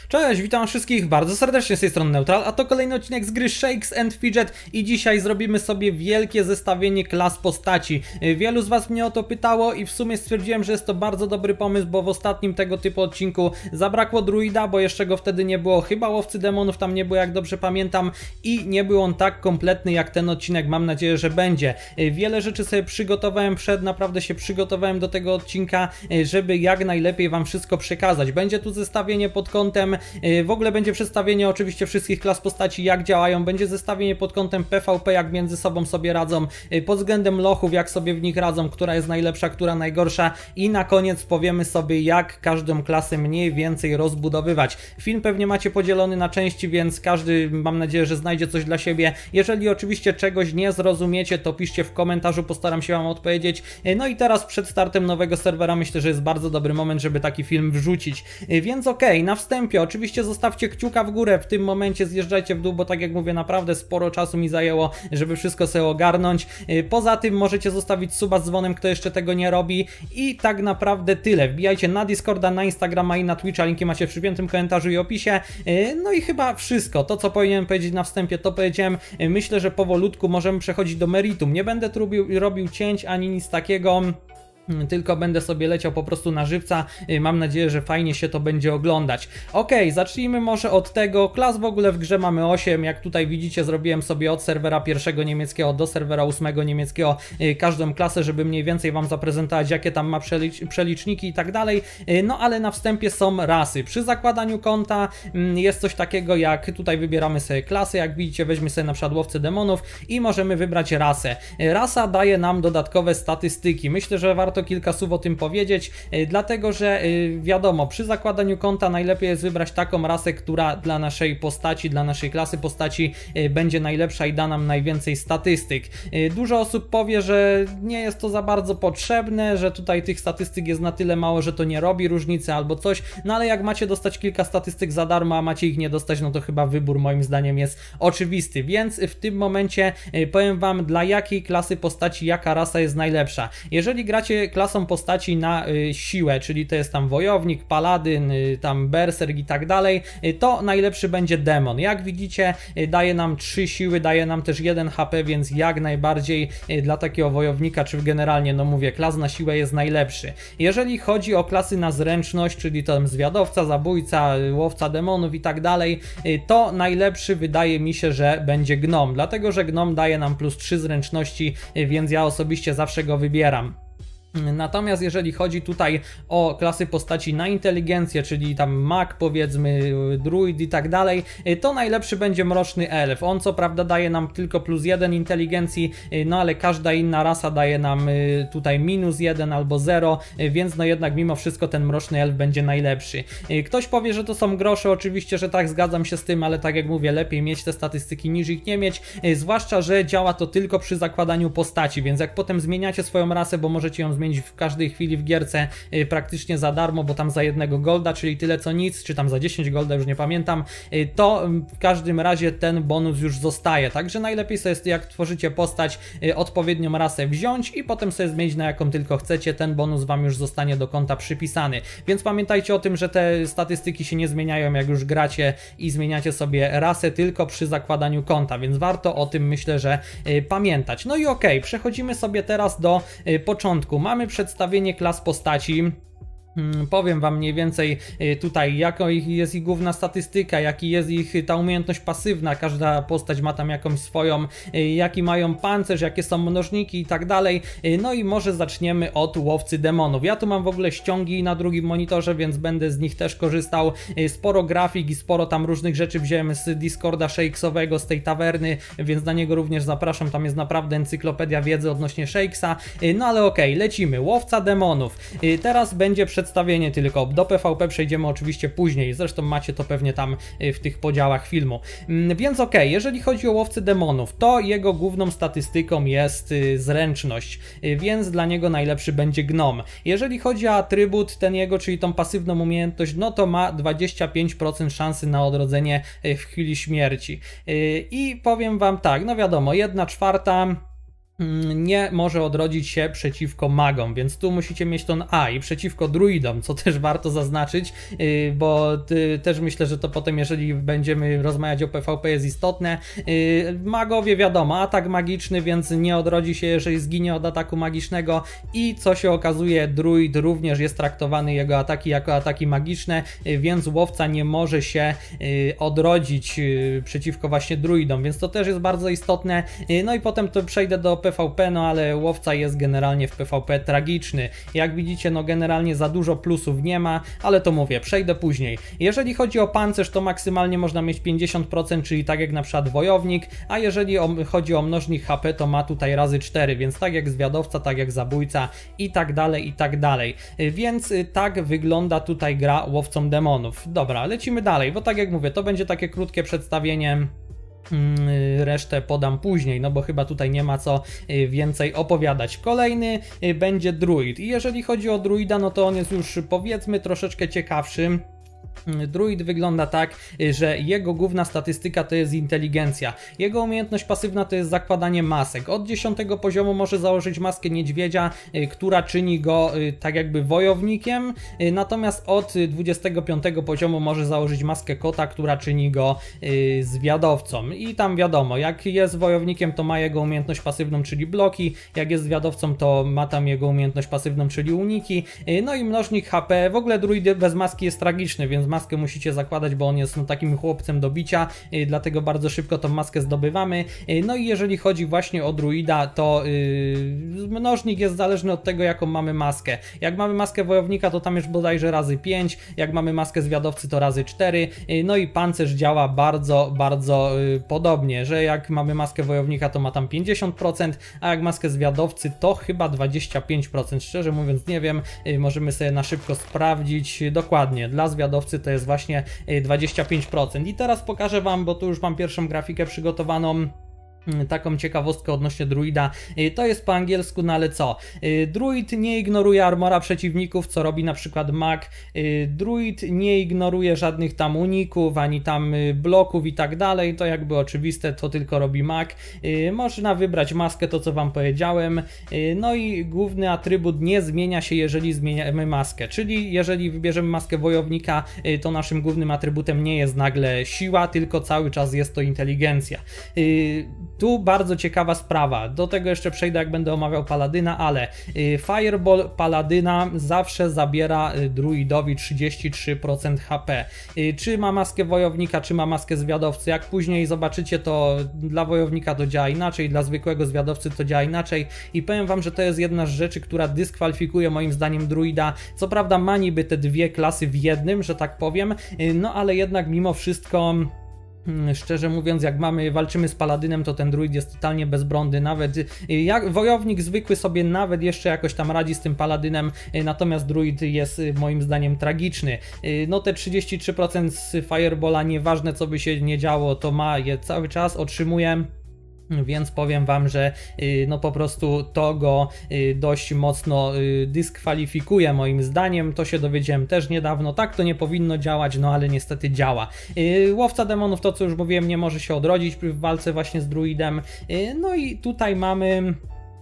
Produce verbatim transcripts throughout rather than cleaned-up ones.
Cześć, witam wszystkich bardzo serdecznie z tej strony Neutral, a to kolejny odcinek z gry Shakes and Fidget i dzisiaj zrobimy sobie wielkie zestawienie klas postaci. Wielu z was mnie o to pytało i w sumie stwierdziłem, że jest to bardzo dobry pomysł, bo w ostatnim tego typu odcinku zabrakło druida, bo jeszcze go wtedy nie było, chyba łowcy demonów tam nie było, jak dobrze pamiętam, i nie był on tak kompletny jak ten odcinek, mam nadzieję, że będzie. Wiele rzeczy sobie przygotowałem przed, naprawdę się przygotowałem do tego odcinka, żeby jak najlepiej wam wszystko przekazać. Będzie tu zestawienie pod kątem, w ogóle będzie przedstawienie oczywiście wszystkich klas postaci, jak działają, będzie zestawienie pod kątem P V P, jak między sobą sobie radzą, pod względem lochów, jak sobie w nich radzą, która jest najlepsza, która najgorsza, i na koniec powiemy sobie, jak każdą klasę mniej więcej rozbudowywać. Film pewnie macie podzielony na części, więc każdy, mam nadzieję, że znajdzie coś dla siebie. Jeżeli oczywiście czegoś nie zrozumiecie, to piszcie w komentarzu, postaram się wam odpowiedzieć. No i teraz przed startem nowego serwera myślę, że jest bardzo dobry moment, żeby taki film wrzucić. Więc okej, okay, na wstępie oczywiście zostawcie kciuka w górę, w tym momencie zjeżdżajcie w dół, bo tak jak mówię, naprawdę sporo czasu mi zajęło, żeby wszystko sobie ogarnąć. Poza tym możecie zostawić suba z dzwonem, kto jeszcze tego nie robi, i tak naprawdę tyle. Wbijajcie na Discorda, na Instagrama i na Twitcha, linki macie w przypiętym komentarzu i opisie. No i chyba wszystko, to co powinienem powiedzieć na wstępie, to powiedziałem. Myślę, że powolutku możemy przechodzić do meritum. Nie będę tu robił, robił cięć ani nic takiego, tylko będę sobie leciał po prostu na żywca. Mam nadzieję, że fajnie się to będzie oglądać. Ok, zacznijmy może od tego. Klas w ogóle w grze mamy osiem. Jak tutaj widzicie, zrobiłem sobie od serwera pierwszego niemieckiego do serwera ósmego niemieckiego każdą klasę, żeby mniej więcej wam zaprezentować, jakie tam ma przelicz przeliczniki i tak dalej. No ale na wstępie są rasy. Przy zakładaniu konta jest coś takiego, jak tutaj wybieramy sobie klasy. Jak widzicie, weźmy sobie na przykład łowcę demonów i możemy wybrać rasę. Rasa daje nam dodatkowe statystyki. Myślę, że warto Warto kilka słów o tym powiedzieć, dlatego że wiadomo, przy zakładaniu konta najlepiej jest wybrać taką rasę, która dla naszej postaci, dla naszej klasy postaci będzie najlepsza i da nam najwięcej statystyk. Dużo osób powie, że nie jest to za bardzo potrzebne, że tutaj tych statystyk jest na tyle mało, że to nie robi różnicy albo coś, no ale jak macie dostać kilka statystyk za darmo, a macie ich nie dostać, no to chyba wybór moim zdaniem jest oczywisty, więc w tym momencie powiem wam, dla jakiej klasy postaci jaka rasa jest najlepsza. Jeżeli gracie klasą postaci na y, siłę, czyli to jest tam wojownik, paladyn, y, tam berserk i tak dalej, y, to najlepszy będzie demon. Jak widzicie, y, daje nam trzy siły, daje nam też jeden H P, więc jak najbardziej y, dla takiego wojownika, czy generalnie, no mówię, klas na siłę jest najlepszy. Jeżeli chodzi o klasy na zręczność, czyli tam zwiadowca, zabójca, y, łowca demonów i tak dalej, y, to najlepszy wydaje mi się, że będzie gnom, dlatego że gnom daje nam plus trzy zręczności, y, więc ja osobiście zawsze go wybieram. Natomiast jeżeli chodzi tutaj o klasy postaci na inteligencję, czyli tam mag, powiedzmy, druid i tak dalej, to najlepszy będzie mroczny elf. On co prawda daje nam tylko plus jeden inteligencji, no ale każda inna rasa daje nam tutaj minus jeden albo zero, więc no jednak mimo wszystko ten mroczny elf będzie najlepszy. Ktoś powie, że to są grosze, oczywiście, że tak, zgadzam się z tym, ale tak jak mówię, lepiej mieć te statystyki niż ich nie mieć, zwłaszcza, że działa to tylko przy zakładaniu postaci, więc jak potem zmieniacie swoją rasę, bo możecie ją zmienić zmienić w każdej chwili w gierce y, praktycznie za darmo, bo tam za jednego golda, czyli tyle co nic, czy tam za dziesięć golda, już nie pamiętam, y, to w każdym razie ten bonus już zostaje, także najlepiej sobie jest, jak tworzycie postać, y, odpowiednią rasę wziąć i potem sobie zmienić na jaką tylko chcecie, ten bonus wam już zostanie do konta przypisany, więc pamiętajcie o tym, że te statystyki się nie zmieniają, jak już gracie i zmieniacie sobie rasę, tylko przy zakładaniu konta, więc warto o tym, myślę, że y, pamiętać. No i okej, okay, przechodzimy sobie teraz do y, początku. Mamy przedstawienie klas postaci. Hmm, powiem wam mniej więcej tutaj, jaka jest ich główna statystyka, jaki jest ich ta umiejętność pasywna, każda postać ma tam jakąś swoją, jaki mają pancerz, jakie są mnożniki i tak dalej. No i może zaczniemy od łowcy demonów. Ja tu mam w ogóle ściągi na drugim monitorze, więc będę z nich też korzystał. Sporo grafik i sporo tam różnych rzeczy wziąłem z Discorda Shakesowego, z tej tawerny, więc na niego również zapraszam, tam jest naprawdę encyklopedia wiedzy odnośnie Shakesa. No ale okej, okay, lecimy. Łowca demonów. Teraz będzie przed przedstawienie tylko. Do P V P przejdziemy oczywiście później, zresztą macie to pewnie tam w tych podziałach filmu. Więc ok, jeżeli chodzi o łowcę demonów, to jego główną statystyką jest zręczność, więc dla niego najlepszy będzie gnom. Jeżeli chodzi o atrybut ten jego, czyli tą pasywną umiejętność, no to ma dwadzieścia pięć procent szansy na odrodzenie w chwili śmierci. I powiem wam tak, no wiadomo, jedna czwarta nie może odrodzić się przeciwko magom, więc tu musicie mieć ton A i przeciwko druidom, co też warto zaznaczyć, bo też myślę, że to potem, jeżeli będziemy rozmawiać o PvP, jest istotne. Magowie, wiadomo, atak magiczny, więc nie odrodzi się, jeżeli zginie od ataku magicznego, i co się okazuje, druid również jest traktowany, jego ataki jako ataki magiczne, więc łowca nie może się odrodzić przeciwko właśnie druidom, więc to też jest bardzo istotne. No i potem to przejdę do PvP, no ale łowca jest generalnie w PvP tragiczny. Jak widzicie, no generalnie za dużo plusów nie ma, ale to mówię, przejdę później. Jeżeli chodzi o pancerz, to maksymalnie można mieć pięćdziesiąt procent, czyli tak jak na przykład wojownik, a jeżeli o, chodzi o mnożnik H P, to ma tutaj razy cztery, więc tak jak zwiadowca, tak jak zabójca i tak dalej, i tak dalej. Więc tak wygląda tutaj gra łowcą demonów. Dobra, lecimy dalej, bo tak jak mówię, to będzie takie krótkie przedstawienie. Resztę podam później, no bo chyba tutaj nie ma co więcej opowiadać. Kolejny będzie druid i jeżeli chodzi o druida, no to on jest już, powiedzmy, troszeczkę ciekawszy. Druid wygląda tak, że jego główna statystyka to jest inteligencja. Jego umiejętność pasywna to jest zakładanie masek. Od dziesiątego poziomu może założyć maskę niedźwiedzia, która czyni go tak jakby wojownikiem, natomiast od dwudziestego piątego poziomu może założyć maskę kota, która czyni go zwiadowcą. I tam wiadomo, jak jest wojownikiem, to ma jego umiejętność pasywną, czyli bloki, jak jest zwiadowcą, to ma tam jego umiejętność pasywną, czyli uniki. No i mnożnik H P. W ogóle druid bez maski jest tragiczny, więc maskę musicie zakładać, bo on jest no, takim chłopcem do bicia, yy, dlatego bardzo szybko tą maskę zdobywamy. Yy, no i jeżeli chodzi właśnie o druida, to yy, mnożnik jest zależny od tego, jaką mamy maskę. Jak mamy maskę wojownika, to tam już bodajże razy pięć, jak mamy maskę zwiadowcy, to razy cztery. Yy, no i pancerz działa bardzo, bardzo yy, podobnie, że jak mamy maskę wojownika, to ma tam pięćdziesiąt procent, a jak maskę zwiadowcy, to chyba dwadzieścia pięć procent. Szczerze mówiąc nie wiem, yy, możemy sobie na szybko sprawdzić dokładnie. Dla zwiadowcy to jest właśnie dwadzieścia pięć procent. I teraz pokażę wam, bo tu już mam pierwszą grafikę przygotowaną, taką ciekawostkę odnośnie druida. To jest po angielsku, no ale co? Druid nie ignoruje armora przeciwników, co robi na przykład mag. Druid nie ignoruje żadnych tam uników, ani tam bloków i tak dalej. To jakby oczywiste, to tylko robi mag. Można wybrać maskę, to co wam powiedziałem. No i główny atrybut nie zmienia się, jeżeli zmieniamy maskę. Czyli jeżeli wybierzemy maskę wojownika, to naszym głównym atrybutem nie jest nagle siła, tylko cały czas jest to inteligencja. Tu bardzo ciekawa sprawa, do tego jeszcze przejdę, jak będę omawiał Paladyna, ale Fireball Paladyna zawsze zabiera druidowi trzydzieści trzy procent H P. Czy ma maskę wojownika, czy ma maskę zwiadowcy, jak później zobaczycie, to dla wojownika to działa inaczej, dla zwykłego zwiadowcy to działa inaczej i powiem wam, że to jest jedna z rzeczy, która dyskwalifikuje moim zdaniem druida. Co prawda ma niby te dwie klasy w jednym, że tak powiem, no ale jednak mimo wszystko... Szczerze mówiąc, jak mamy, walczymy z paladynem, to ten druid jest totalnie bezbronny, nawet jak wojownik zwykły sobie nawet jeszcze jakoś tam radzi z tym paladynem, natomiast druid jest moim zdaniem tragiczny. No te trzydzieści trzy procent z Firebola, nieważne co by się nie działo, to ma je cały czas, otrzymuje. Więc powiem wam, że no po prostu to go dość mocno dyskwalifikuje moim zdaniem. To się dowiedziałem też niedawno. Tak to nie powinno działać, no ale niestety działa. Łowca demonów, to co już mówiłem, nie może się odrodzić w walce właśnie z druidem. No i tutaj mamy...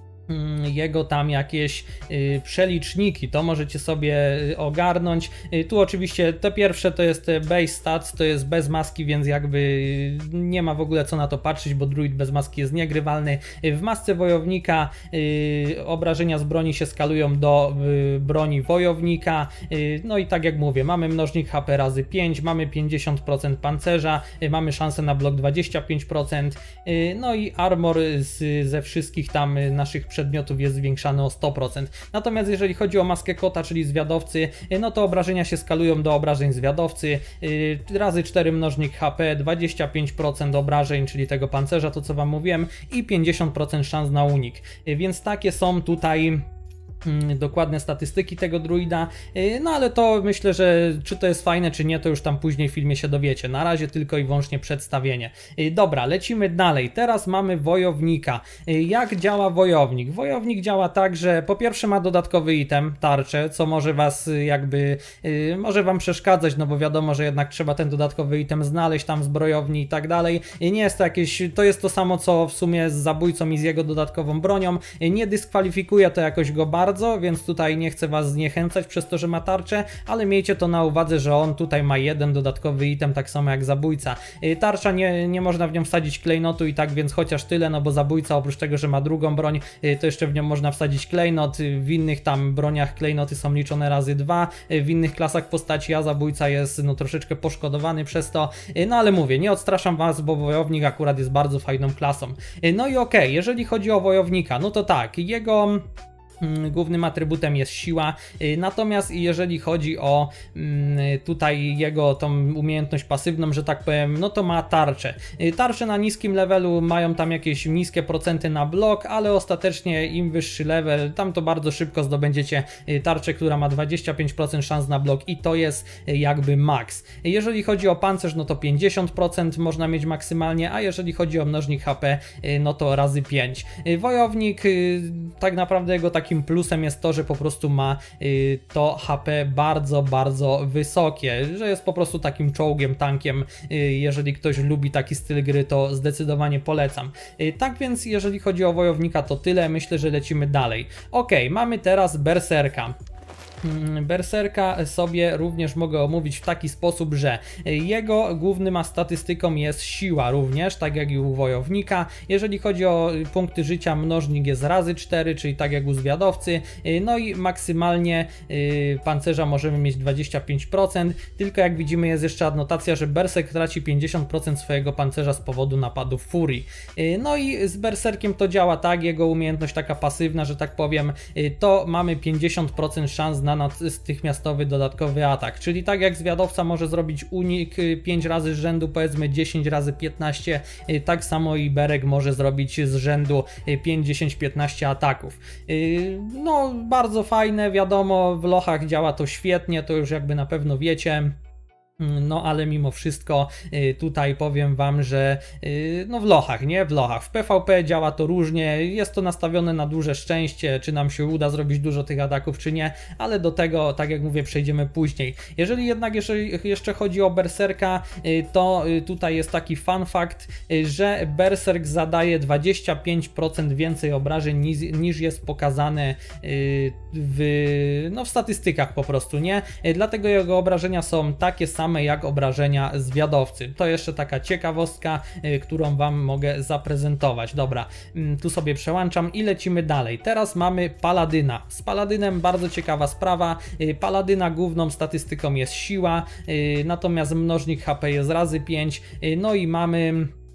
jego tam jakieś y, przeliczniki, to możecie sobie ogarnąć. Y, tu oczywiście te pierwsze to jest base stats, to jest bez maski, więc jakby nie ma w ogóle co na to patrzeć, bo druid bez maski jest niegrywalny. Y, w masce wojownika y, obrażenia z broni się skalują do y, broni wojownika. Y, no i tak jak mówię, mamy mnożnik H P razy pięć, mamy pięćdziesiąt procent pancerza, y, mamy szansę na blok dwadzieścia pięć procent, y, no i armor z, ze wszystkich tam y, naszych przedmiotów jest zwiększany o sto procent. Natomiast jeżeli chodzi o maskę kota, czyli zwiadowcy, no to obrażenia się skalują do obrażeń zwiadowcy, yy, razy cztery mnożnik H P, dwadzieścia pięć procent obrażeń, czyli tego pancerza, to co wam mówiłem, i pięćdziesiąt procent szans na unik. Yy, więc takie są tutaj dokładne statystyki tego druida, no ale to myślę, że czy to jest fajne, czy nie, to już tam później w filmie się dowiecie. Na razie tylko i wyłącznie przedstawienie. Dobra, lecimy dalej. Teraz mamy wojownika. Jak działa wojownik? Wojownik działa tak, że po pierwsze ma dodatkowy item, tarczę, co może was jakby, może wam przeszkadzać, no bo wiadomo, że jednak trzeba ten dodatkowy item znaleźć tam w zbrojowni i tak dalej. Nie jest to jakieś, to jest to samo, co w sumie z zabójcą i z jego dodatkową bronią. Nie dyskwalifikuje to jakoś go bardzo, Bardzo, więc tutaj nie chcę was zniechęcać przez to, że ma tarczę, ale miejcie to na uwadze, że on tutaj ma jeden dodatkowy item, tak samo jak zabójca. Tarcza, nie, nie można w nią wsadzić klejnotu i tak więc chociaż tyle, no bo zabójca oprócz tego, że ma drugą broń, to jeszcze w nią można wsadzić klejnot. W innych tam broniach klejnoty są liczone razy dwa, w innych klasach postaci, a zabójca jest no troszeczkę poszkodowany przez to, no ale mówię, nie odstraszam was, bo wojownik akurat jest bardzo fajną klasą. No i okej, okay, jeżeli chodzi o wojownika, no to tak, jego głównym atrybutem jest siła, natomiast jeżeli chodzi o tutaj jego tą umiejętność pasywną, że tak powiem, no to ma tarczę. Tarcze na niskim levelu mają tam jakieś niskie procenty na blok, ale ostatecznie im wyższy level, tam to bardzo szybko zdobędziecie tarczę, która ma dwadzieścia pięć procent szans na blok i to jest jakby max. Jeżeli chodzi o pancerz, no to pięćdziesiąt procent można mieć maksymalnie, a jeżeli chodzi o mnożnik H P, no to razy pięć. Wojownik, tak naprawdę jego taki Takim plusem jest to, że po prostu ma y, to H P bardzo, bardzo wysokie, że jest po prostu takim czołgiem, tankiem. Y, jeżeli ktoś lubi taki styl gry, to zdecydowanie polecam. Y, tak więc jeżeli chodzi o wojownika, to tyle. Myślę, że lecimy dalej. Ok, mamy teraz berserka. Berserka sobie również mogę omówić w taki sposób, że jego głównym statystyką jest siła również, tak jak i u wojownika. Jeżeli chodzi o punkty życia, mnożnik jest razy cztery, czyli tak jak u zwiadowcy. No i maksymalnie pancerza możemy mieć dwadzieścia pięć procent, tylko jak widzimy jest jeszcze adnotacja, że berserk traci pięćdziesiąt procent swojego pancerza z powodu napadów furii. No i z berserkiem to działa tak, jego umiejętność taka pasywna, że tak powiem, to mamy pięćdziesiąt procent szans na natychmiastowy dodatkowy atak, czyli tak jak zwiadowca może zrobić unik pięć razy z rzędu, powiedzmy dziesięć razy piętnaście, tak samo i berek może zrobić z rzędu pięć, dziesięć, piętnaście ataków. No bardzo fajne, wiadomo, w lochach działa to świetnie, to już jakby na pewno wiecie. No ale mimo wszystko tutaj powiem wam, że no w lochach, nie? W lochach. W P V P działa to różnie, jest to nastawione na duże szczęście, czy nam się uda zrobić dużo tych ataków, czy nie, ale do tego, tak jak mówię, przejdziemy później. Jeżeli jednak jeżeli jeszcze chodzi o berserka, to tutaj jest taki fun fact, że berserk zadaje dwadzieścia pięć procent więcej obrażeń niż, niż jest pokazane w, no w statystykach po prostu, nie? Dlatego jego obrażenia są takie same jak obrażenia zwiadowcy. To jeszcze taka ciekawostka, y, którą wam mogę zaprezentować. Dobra, y, tu sobie przełączam i lecimy dalej. Teraz mamy Paladyna. Z Paladynem bardzo ciekawa sprawa. Y, Paladyna główną statystyką jest siła, y, natomiast mnożnik H P jest razy pięć. Y, no i mamy...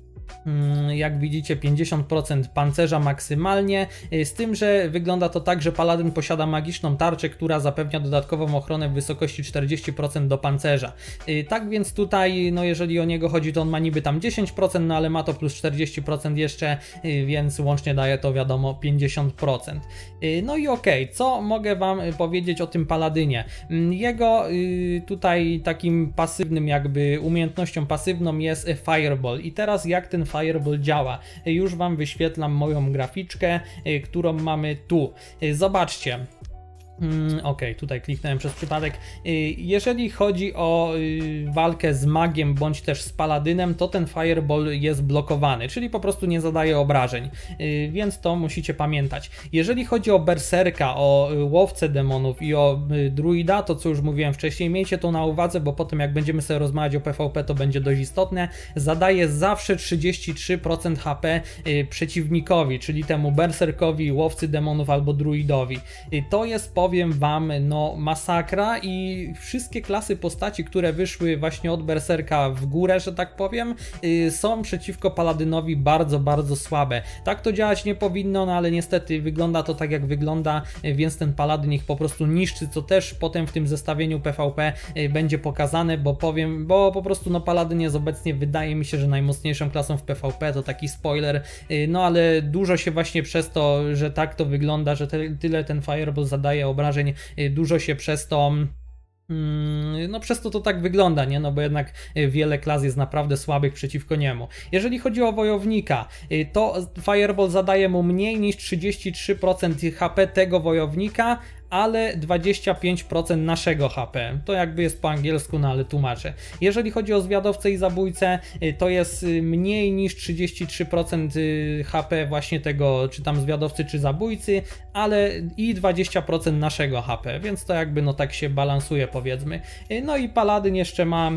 jak widzicie pięćdziesiąt procent pancerza maksymalnie, z tym, że wygląda to tak, że paladyn posiada magiczną tarczę, która zapewnia dodatkową ochronę w wysokości czterdzieści procent do pancerza. Tak więc tutaj, no jeżeli o niego chodzi, to on ma niby tam dziesięć procent, no ale ma to plus czterdzieści procent jeszcze, więc łącznie daje to wiadomo pięćdziesiąt procent. No i okej, okay, co mogę wam powiedzieć o tym paladynie? Jego tutaj takim pasywnym jakby umiejętnością pasywną jest Fireball i teraz jak ten Fireball działa. Już wam wyświetlam moją graficzkę, którą mamy tu. Zobaczcie. Hmm, ok, tutaj kliknąłem przez przypadek. Jeżeli chodzi o walkę z magiem bądź też z paladynem, to ten Fireball jest blokowany, czyli po prostu nie zadaje obrażeń, więc to musicie pamiętać. Jeżeli chodzi o berserka, o łowcę demonów i o druida, to co już mówiłem wcześniej, miejcie to na uwadze, bo potem jak będziemy sobie rozmawiać o P V P, to będzie dość istotne. Zadaje zawsze trzydzieści trzy procent H P przeciwnikowi, czyli temu berserkowi, łowcy demonów albo druidowi. To jest po powiem wam, no masakra i wszystkie klasy postaci, które wyszły właśnie od Berserka w górę, że tak powiem, yy, są przeciwko Paladynowi bardzo, bardzo słabe. Tak to działać nie powinno, no ale niestety wygląda to tak jak wygląda, yy, więc ten Paladyn ich po prostu niszczy, co też potem w tym zestawieniu P V P yy, będzie pokazane, bo powiem, bo po prostu no Paladyn jest obecnie, wydaje mi się, że najmocniejszą klasą w P V P, to taki spoiler, yy, no ale dużo się właśnie przez to, że tak to wygląda, że te, tyle ten Fireball zadaje obrażeń, yy, dużo się przez to no przez to to tak wygląda, nie? No bo jednak wiele klas jest naprawdę słabych przeciwko niemu. Jeżeli chodzi o wojownika, to Fireball zadaje mu mniej niż trzydzieści trzy procent H P tego wojownika, ale dwadzieścia pięć procent naszego H P. To jakby jest po angielsku, no ale tłumaczę. Jeżeli chodzi o zwiadowcę i zabójcę, to jest mniej niż trzydzieści trzy procent H P właśnie tego, czy tam zwiadowcy, czy zabójcy, ale i dwadzieścia procent naszego H P, więc to jakby no tak się balansuje, powiedzmy. No i Paladyn jeszcze ma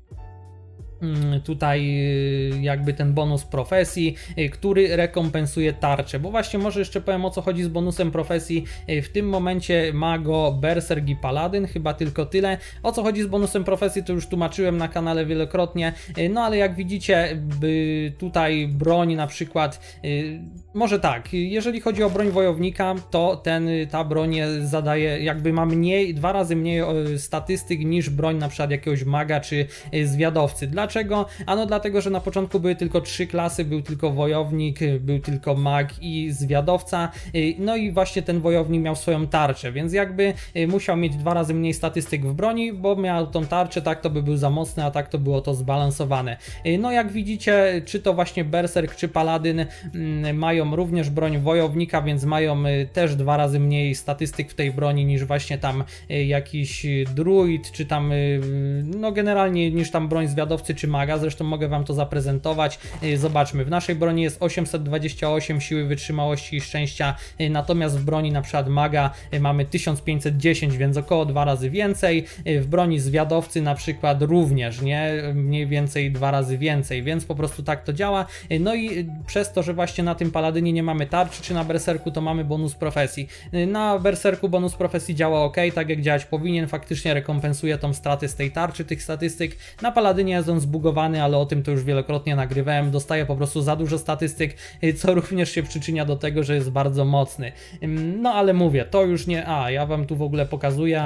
tutaj jakby ten bonus profesji, który rekompensuje tarczę, bo właśnie może jeszcze powiem, o co chodzi z bonusem profesji. W tym momencie ma go Berserk i Paladyn, chyba tylko tyle. O co chodzi z bonusem profesji, to już tłumaczyłem na kanale wielokrotnie, no ale jak widzicie tutaj broń na przykład, może tak, jeżeli chodzi o broń wojownika, to ten, ta broń zadaje, jakby ma mniej, dwa razy mniej statystyk niż broń na przykład jakiegoś maga czy zwiadowcy. Dlaczego? Dlaczego? Ano dlatego, że na początku były tylko trzy klasy, był tylko wojownik, był tylko mag i zwiadowca, no i właśnie ten wojownik miał swoją tarczę, więc jakby musiał mieć dwa razy mniej statystyk w broni, bo miał tą tarczę, tak to by był za mocny, a tak to było to zbalansowane. No jak widzicie, czy to właśnie Berserk, czy Paladyn mają również broń wojownika, więc mają też dwa razy mniej statystyk w tej broni niż właśnie tam jakiś druid, czy tam no generalnie niż tam broń zwiadowcy, czy maga, zresztą mogę wam to zaprezentować. Zobaczmy, w naszej broni jest osiemset dwadzieścia osiem siły, wytrzymałości i szczęścia, natomiast w broni na przykład maga mamy tysiąc pięćset dziesięć, więc około dwa razy więcej, w broni zwiadowcy na przykład również, nie? Mniej więcej dwa razy więcej, więc po prostu tak to działa. No i przez to, że właśnie na tym Paladynie nie mamy tarczy, czy na Berserku, to mamy bonus profesji. Na Berserku bonus profesji działa ok, tak jak działać powinien, faktycznie rekompensuje tą stratę z tej tarczy, tych statystyk. Na Paladynie jest on zbugowany, ale o tym to już wielokrotnie nagrywałem, dostaje po prostu za dużo statystyk, co również się przyczynia do tego, że jest bardzo mocny. No ale mówię, to już nie... A, ja wam tu w ogóle pokazuję...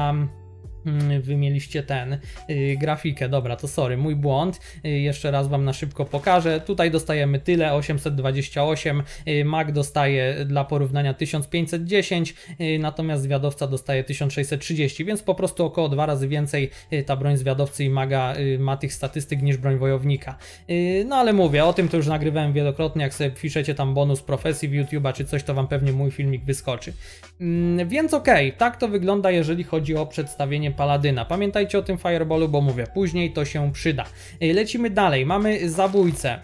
Wy mieliście ten yy, grafikę, dobra, to sorry, mój błąd, yy, jeszcze raz wam na szybko pokażę. Tutaj dostajemy tyle, osiemset dwadzieścia osiem, yy, mag dostaje dla porównania tysiąc pięćset dziesięć, yy, natomiast zwiadowca dostaje tysiąc sześćset trzydzieści, więc po prostu około dwa razy więcej yy, ta broń zwiadowcy i maga yy, ma tych statystyk niż broń wojownika. Yy, no ale mówię, o tym to już nagrywałem wielokrotnie, jak sobie piszecie tam bonus profesji w YouTube'a czy coś, to wam pewnie mój filmik wyskoczy. Yy, więc okej, okay, tak to wygląda, jeżeli chodzi o przedstawienie Paladyna. Pamiętajcie o tym Fireballu, bo mówię, później to się przyda. Lecimy dalej, mamy zabójcę.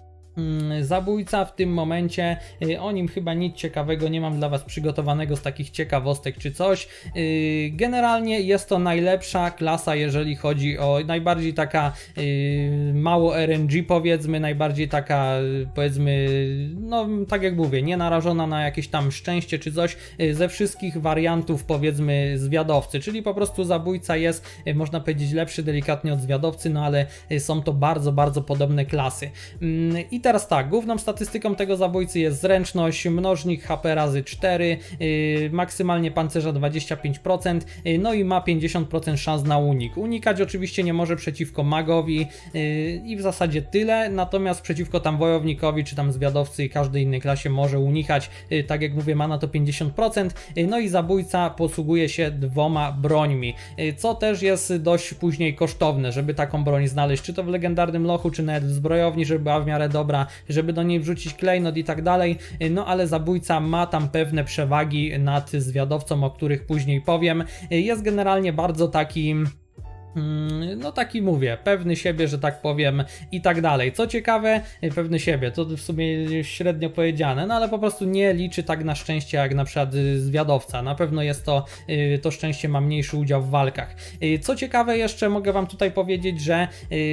Zabójca w tym momencie, o nim chyba nic ciekawego nie mam dla was przygotowanego z takich ciekawostek czy coś. Generalnie jest to najlepsza klasa, jeżeli chodzi o najbardziej taka mało R N G, powiedzmy, najbardziej taka, powiedzmy, no tak jak mówię, nie narażona na jakieś tam szczęście czy coś, ze wszystkich wariantów, powiedzmy, zwiadowcy, czyli po prostu zabójca jest, można powiedzieć, lepszy delikatnie od zwiadowcy, no ale są to bardzo, bardzo podobne klasy. I teraz tak, główną statystyką tego zabójcy jest zręczność, mnożnik H P razy cztery, yy, maksymalnie pancerza dwadzieścia pięć procent, yy, no i ma pięćdziesiąt procent szans na unik. Unikać oczywiście nie może przeciwko magowi yy, i w zasadzie tyle, natomiast przeciwko tam wojownikowi, czy tam zwiadowcy i każdej innej klasie może unikać, yy, tak jak mówię, ma na to pięćdziesiąt procent, yy, no i zabójca posługuje się dwoma brońmi, yy, co też jest dość później kosztowne, żeby taką broń znaleźć, czy to w legendarnym lochu, czy nawet w zbrojowni, żeby była w miarę dobra, żeby do niej wrzucić klejnot i tak dalej, no ale zabójca ma tam pewne przewagi nad zwiadowcą, o których później powiem. Jest generalnie bardzo taki no taki mówię, pewny siebie, że tak powiem i tak dalej. Co ciekawe, pewny siebie, to w sumie średnio powiedziane, no ale po prostu nie liczy tak na szczęście jak na przykład zwiadowca. Na pewno jest to, to szczęście ma mniejszy udział w walkach. Co ciekawe jeszcze mogę wam tutaj powiedzieć, że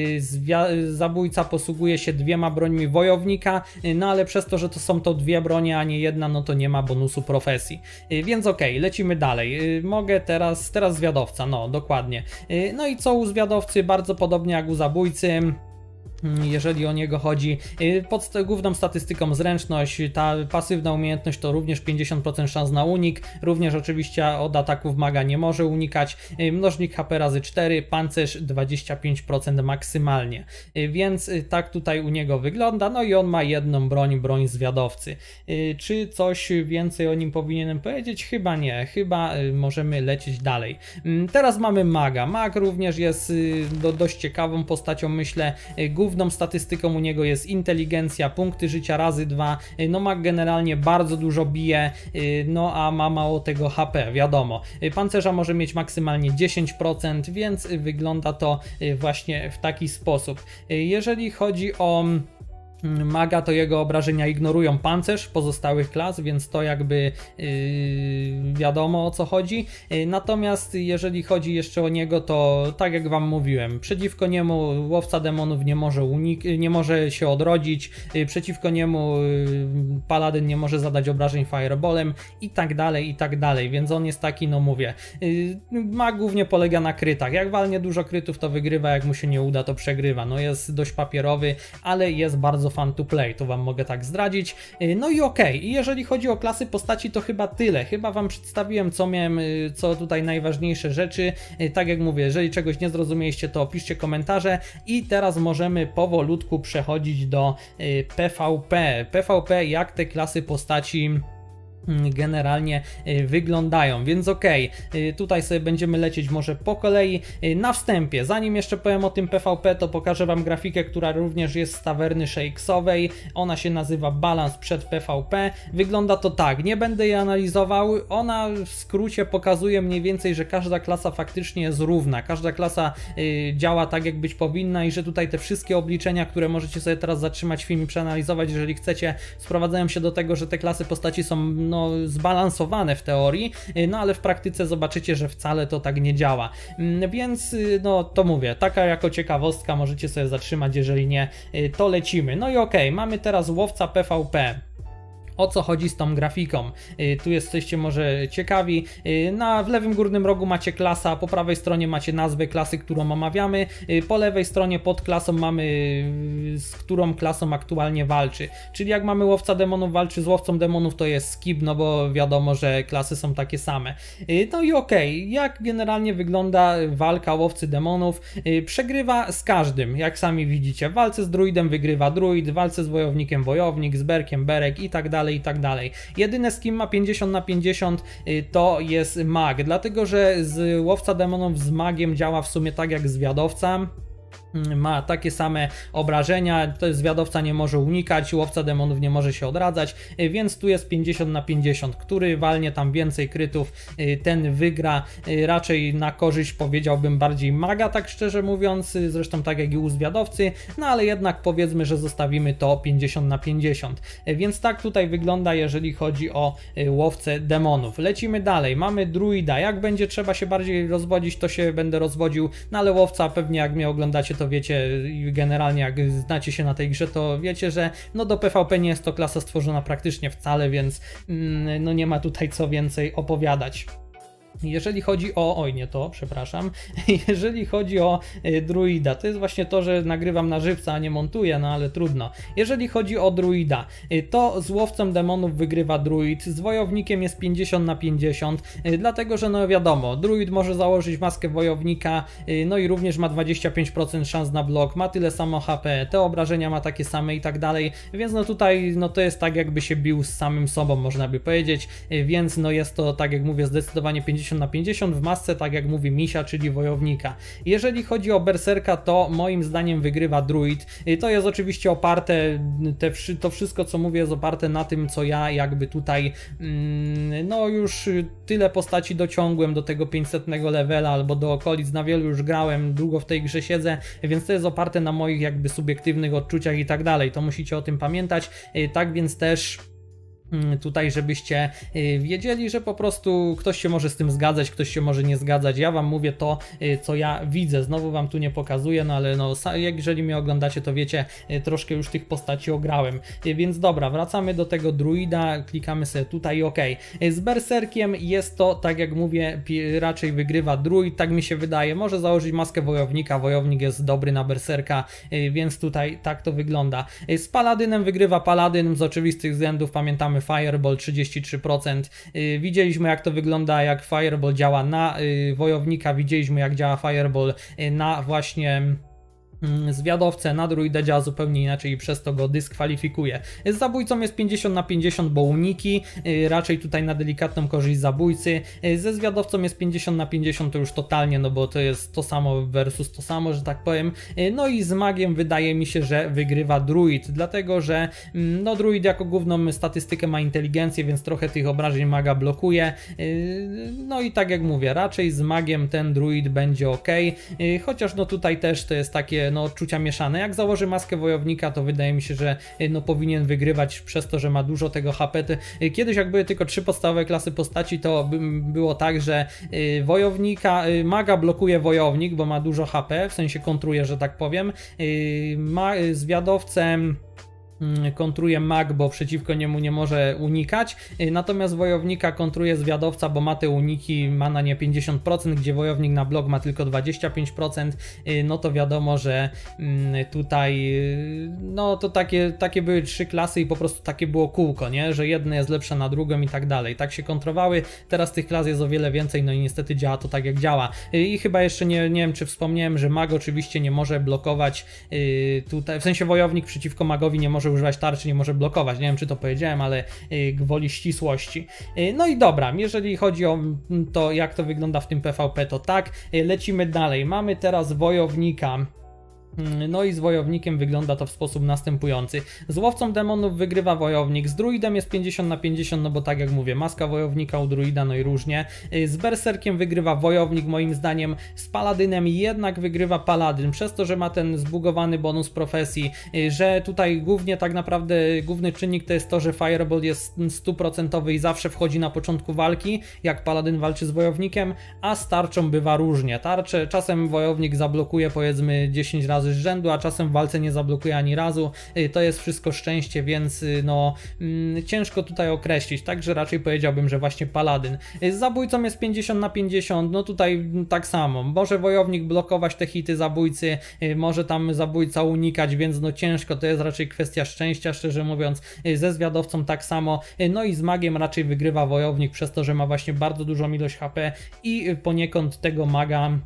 zabójca posługuje się dwiema brońmi wojownika, no ale przez to, że to są to dwie bronie, a nie jedna, no to nie ma bonusu profesji. Więc okej, okay, lecimy dalej. Mogę teraz, teraz zwiadowca, no dokładnie. No i co u zwiadowcy? Bardzo podobnie jak u zabójcy. Jeżeli o niego chodzi, pod główną statystyką zręczność, ta pasywna umiejętność to również pięćdziesiąt procent szans na unik, również oczywiście od ataków maga nie może unikać, mnożnik H P razy cztery, pancerz dwadzieścia pięć procent maksymalnie, więc tak tutaj u niego wygląda, no i on ma jedną broń, broń zwiadowcy. Czy coś więcej o nim powinienem powiedzieć? Chyba nie, chyba możemy lecieć dalej. Teraz mamy maga, mag również jest do, dość ciekawą postacią, myślę. Główną statystyką u niego jest inteligencja, punkty życia razy dwa, no mag generalnie bardzo dużo bije, no a ma mało tego H P, wiadomo. Pancerza może mieć maksymalnie dziesięć procent, więc wygląda to właśnie w taki sposób. Jeżeli chodzi o maga, to jego obrażenia ignorują pancerz pozostałych klas, więc to jakby yy, wiadomo o co chodzi. Yy, natomiast jeżeli chodzi jeszcze o niego, to tak jak wam mówiłem, przeciwko niemu łowca demonów nie może, unik nie może się odrodzić, yy, przeciwko niemu yy, paladyn nie może zadać obrażeń fireballem i tak dalej, i tak dalej, więc on jest taki, no mówię, yy, mag głównie polega na krytach. Jak walnie dużo krytów, to wygrywa, jak mu się nie uda, to przegrywa. No jest dość papierowy, ale jest bardzo fun to play, to wam mogę tak zdradzić. No i okej, okay. I jeżeli chodzi o klasy postaci, to chyba tyle. Chyba wam przedstawiłem, co miałem, co tutaj najważniejsze rzeczy. Tak jak mówię, jeżeli czegoś nie zrozumieliście, to piszcie komentarze i teraz możemy powolutku przechodzić do P V P. P V P, jak te klasy postaci generalnie wyglądają, więc okej, okay. Tutaj sobie będziemy lecieć może po kolei. Na wstępie, zanim jeszcze powiem o tym P V P, to pokażę wam grafikę, która również jest z tawerny Shakesowej. Ona się nazywa balans przed P V P. Wygląda to tak, nie będę jej analizował, ona w skrócie pokazuje mniej więcej, że każda klasa faktycznie jest równa, każda klasa y, działa tak jak być powinna i że tutaj te wszystkie obliczenia, które możecie sobie teraz zatrzymać film i przeanalizować, jeżeli chcecie, sprowadzają się do tego, że te klasy postaci są no, No, zbalansowane w teorii, no ale w praktyce zobaczycie, że wcale to tak nie działa. Więc no to mówię, taka jako ciekawostka, możecie sobie zatrzymać, jeżeli nie, to lecimy. No i okej, okay, mamy teraz łowca P V P. O co chodzi z tą grafiką? Yy, tu jesteście może ciekawi. Yy, na w lewym górnym rogu macie klasa, po prawej stronie macie nazwę klasy, którą omawiamy. Yy, po lewej stronie pod klasą mamy yy, z którą klasą aktualnie walczy. Czyli jak mamy łowca demonów walczy z łowcą demonów, to jest skip, no bo wiadomo, że klasy są takie same. Yy, no i okej, okay. Jak generalnie wygląda walka łowcy demonów? Yy, przegrywa z każdym, jak sami widzicie. W walce z druidem wygrywa druid, w walce z wojownikiem wojownik, z berkiem berek i tak dalej. i tak dalej. Jedyne z kim ma pięćdziesiąt na pięćdziesiąt to jest mag, dlatego że z łowca demonów z magiem działa w sumie tak jak zwiadowca. Ma takie same obrażenia, to jest zwiadowca nie może unikać, łowca demonów nie może się odradzać, więc tu jest pięćdziesiąt na pięćdziesiąt, który walnie tam więcej krytów, ten wygra, raczej na korzyść powiedziałbym bardziej maga, tak szczerze mówiąc, zresztą tak jak i u zwiadowcy, no ale jednak powiedzmy, że zostawimy to pięćdziesiąt na pięćdziesiąt, więc tak tutaj wygląda, jeżeli chodzi o łowcę demonów. Lecimy dalej, mamy druida, jak będzie trzeba się bardziej rozwodzić, to się będę rozwodził, no ale łowca pewnie jak mnie oglądacie, to wiecie, generalnie jak znacie się na tej grze, to wiecie, że no do P V P nie jest to klasa stworzona praktycznie wcale, więc mm, no nie ma tutaj co więcej opowiadać. Jeżeli chodzi o, oj nie to, przepraszam, jeżeli chodzi o y, druida, to jest właśnie to, że nagrywam na żywca, a nie montuję, no ale trudno. Jeżeli chodzi o druida, y, to z łowcą demonów wygrywa druid, z wojownikiem jest pięćdziesiąt na pięćdziesiąt, y, dlatego że no wiadomo, druid może założyć maskę wojownika, y, no i również ma dwadzieścia pięć procent szans na blok, ma tyle samo H P, te obrażenia ma takie same i tak dalej, więc no tutaj no to jest tak jakby się bił z samym sobą, można by powiedzieć, y, więc no jest to tak jak mówię zdecydowanie pięćdziesiąt pięćdziesiąt na pięćdziesiąt, w masce, tak jak mówi Misia, czyli wojownika. Jeżeli chodzi o berserka, to moim zdaniem wygrywa druid. To jest oczywiście oparte, te, to wszystko co mówię jest oparte na tym, co ja jakby tutaj mm, no już tyle postaci dociągłem do tego pięćsetnego levela albo do okolic, na wielu już grałem, długo w tej grze siedzę, więc to jest oparte na moich jakby subiektywnych odczuciach i tak dalej, to musicie o tym pamiętać, tak więc też tutaj, żebyście wiedzieli, że po prostu ktoś się może z tym zgadzać, ktoś się może nie zgadzać. Ja wam mówię to, co ja widzę. Znowu wam tu nie pokazuję, no ale no, jeżeli mnie oglądacie, to wiecie, troszkę już tych postaci ograłem. Więc dobra, wracamy do tego druida, klikamy sobie tutaj OK. Z berserkiem jest to, tak jak mówię, raczej wygrywa druid, tak mi się wydaje. Może założyć maskę wojownika, wojownik jest dobry na berserka, więc tutaj tak to wygląda. Z paladynem wygrywa paladyn, z oczywistych względów pamiętamy Fireball trzydzieści trzy procent. Yy, widzieliśmy jak to wygląda, jak Fireball działa na yy, wojownika, widzieliśmy jak działa Fireball yy, na właśnie zwiadowcę, na druida działa zupełnie inaczej i przez to go dyskwalifikuje. Z zabójcą jest pięćdziesiąt na pięćdziesiąt, bo uniki, yy, raczej tutaj na delikatną korzyść zabójcy. Yy, ze zwiadowcą jest pięćdziesiąt na pięćdziesiąt, to już totalnie, no bo to jest to samo versus to samo, że tak powiem. Yy, no i z magiem wydaje mi się, że wygrywa druid, dlatego że yy, no druid jako główną statystykę ma inteligencję, więc trochę tych obrażeń maga blokuje. Yy, no i tak jak mówię, raczej z magiem ten druid będzie ok, yy, chociaż no tutaj też to jest takie no odczucia mieszane. Jak założy maskę wojownika, to wydaje mi się, że no powinien wygrywać przez to, że ma dużo tego H P. Kiedyś jak były tylko trzy podstawowe klasy postaci, to było tak, że wojownika, maga blokuje wojownik, bo ma dużo H P, w sensie kontruje, że tak powiem. Ma zwiadowcem kontruje mag, bo przeciwko niemu nie może unikać, natomiast wojownika kontruje zwiadowca, bo ma te uniki, ma na nie pięćdziesiąt procent, gdzie wojownik na blok ma tylko dwadzieścia pięć procent, no to wiadomo, że tutaj no to takie, takie były trzy klasy i po prostu takie było kółko, nie? Że jedna jest lepsza na drugą i tak dalej. Tak się kontrowały, teraz tych klas jest o wiele więcej, no i niestety działa to tak jak działa. I chyba jeszcze nie, nie wiem czy wspomniałem, że mag oczywiście nie może blokować tutaj, w sensie wojownik przeciwko magowi nie może używać tarczy, nie może blokować. Nie wiem czy to powiedziałem, ale gwoli ścisłości. No i dobra, jeżeli chodzi o to jak to wygląda w tym P V P, to tak. Lecimy dalej. Mamy teraz wojownika. No i z wojownikiem wygląda to w sposób następujący. Z łowcą demonów wygrywa wojownik, z druidem jest pięćdziesiąt na pięćdziesiąt, no bo tak jak mówię, maska wojownika u druida, no i różnie. Z berserkiem wygrywa wojownik moim zdaniem, z paladynem jednak wygrywa paladyn, przez to, że ma ten zbugowany bonus profesji, że tutaj głównie tak naprawdę główny czynnik to jest to, że Fireball jest stuprocentowy i zawsze wchodzi na początku walki, jak paladyn walczy z wojownikiem, a z tarczą bywa różnie. Tarczę czasem wojownik zablokuje powiedzmy dziesięć razy z rzędu, a czasem w walce nie zablokuje ani razu. To jest wszystko szczęście, więc no ciężko tutaj określić, także raczej powiedziałbym, że właśnie paladyn. Z zabójcą jest pięćdziesiąt na pięćdziesiąt, no tutaj tak samo. Może wojownik blokować te hity zabójcy, może tam zabójca unikać, więc no ciężko, to jest raczej kwestia szczęścia, szczerze mówiąc. Ze zwiadowcą tak samo, no i z magiem raczej wygrywa wojownik przez to, że ma właśnie bardzo dużą ilość H P i poniekąd tego maga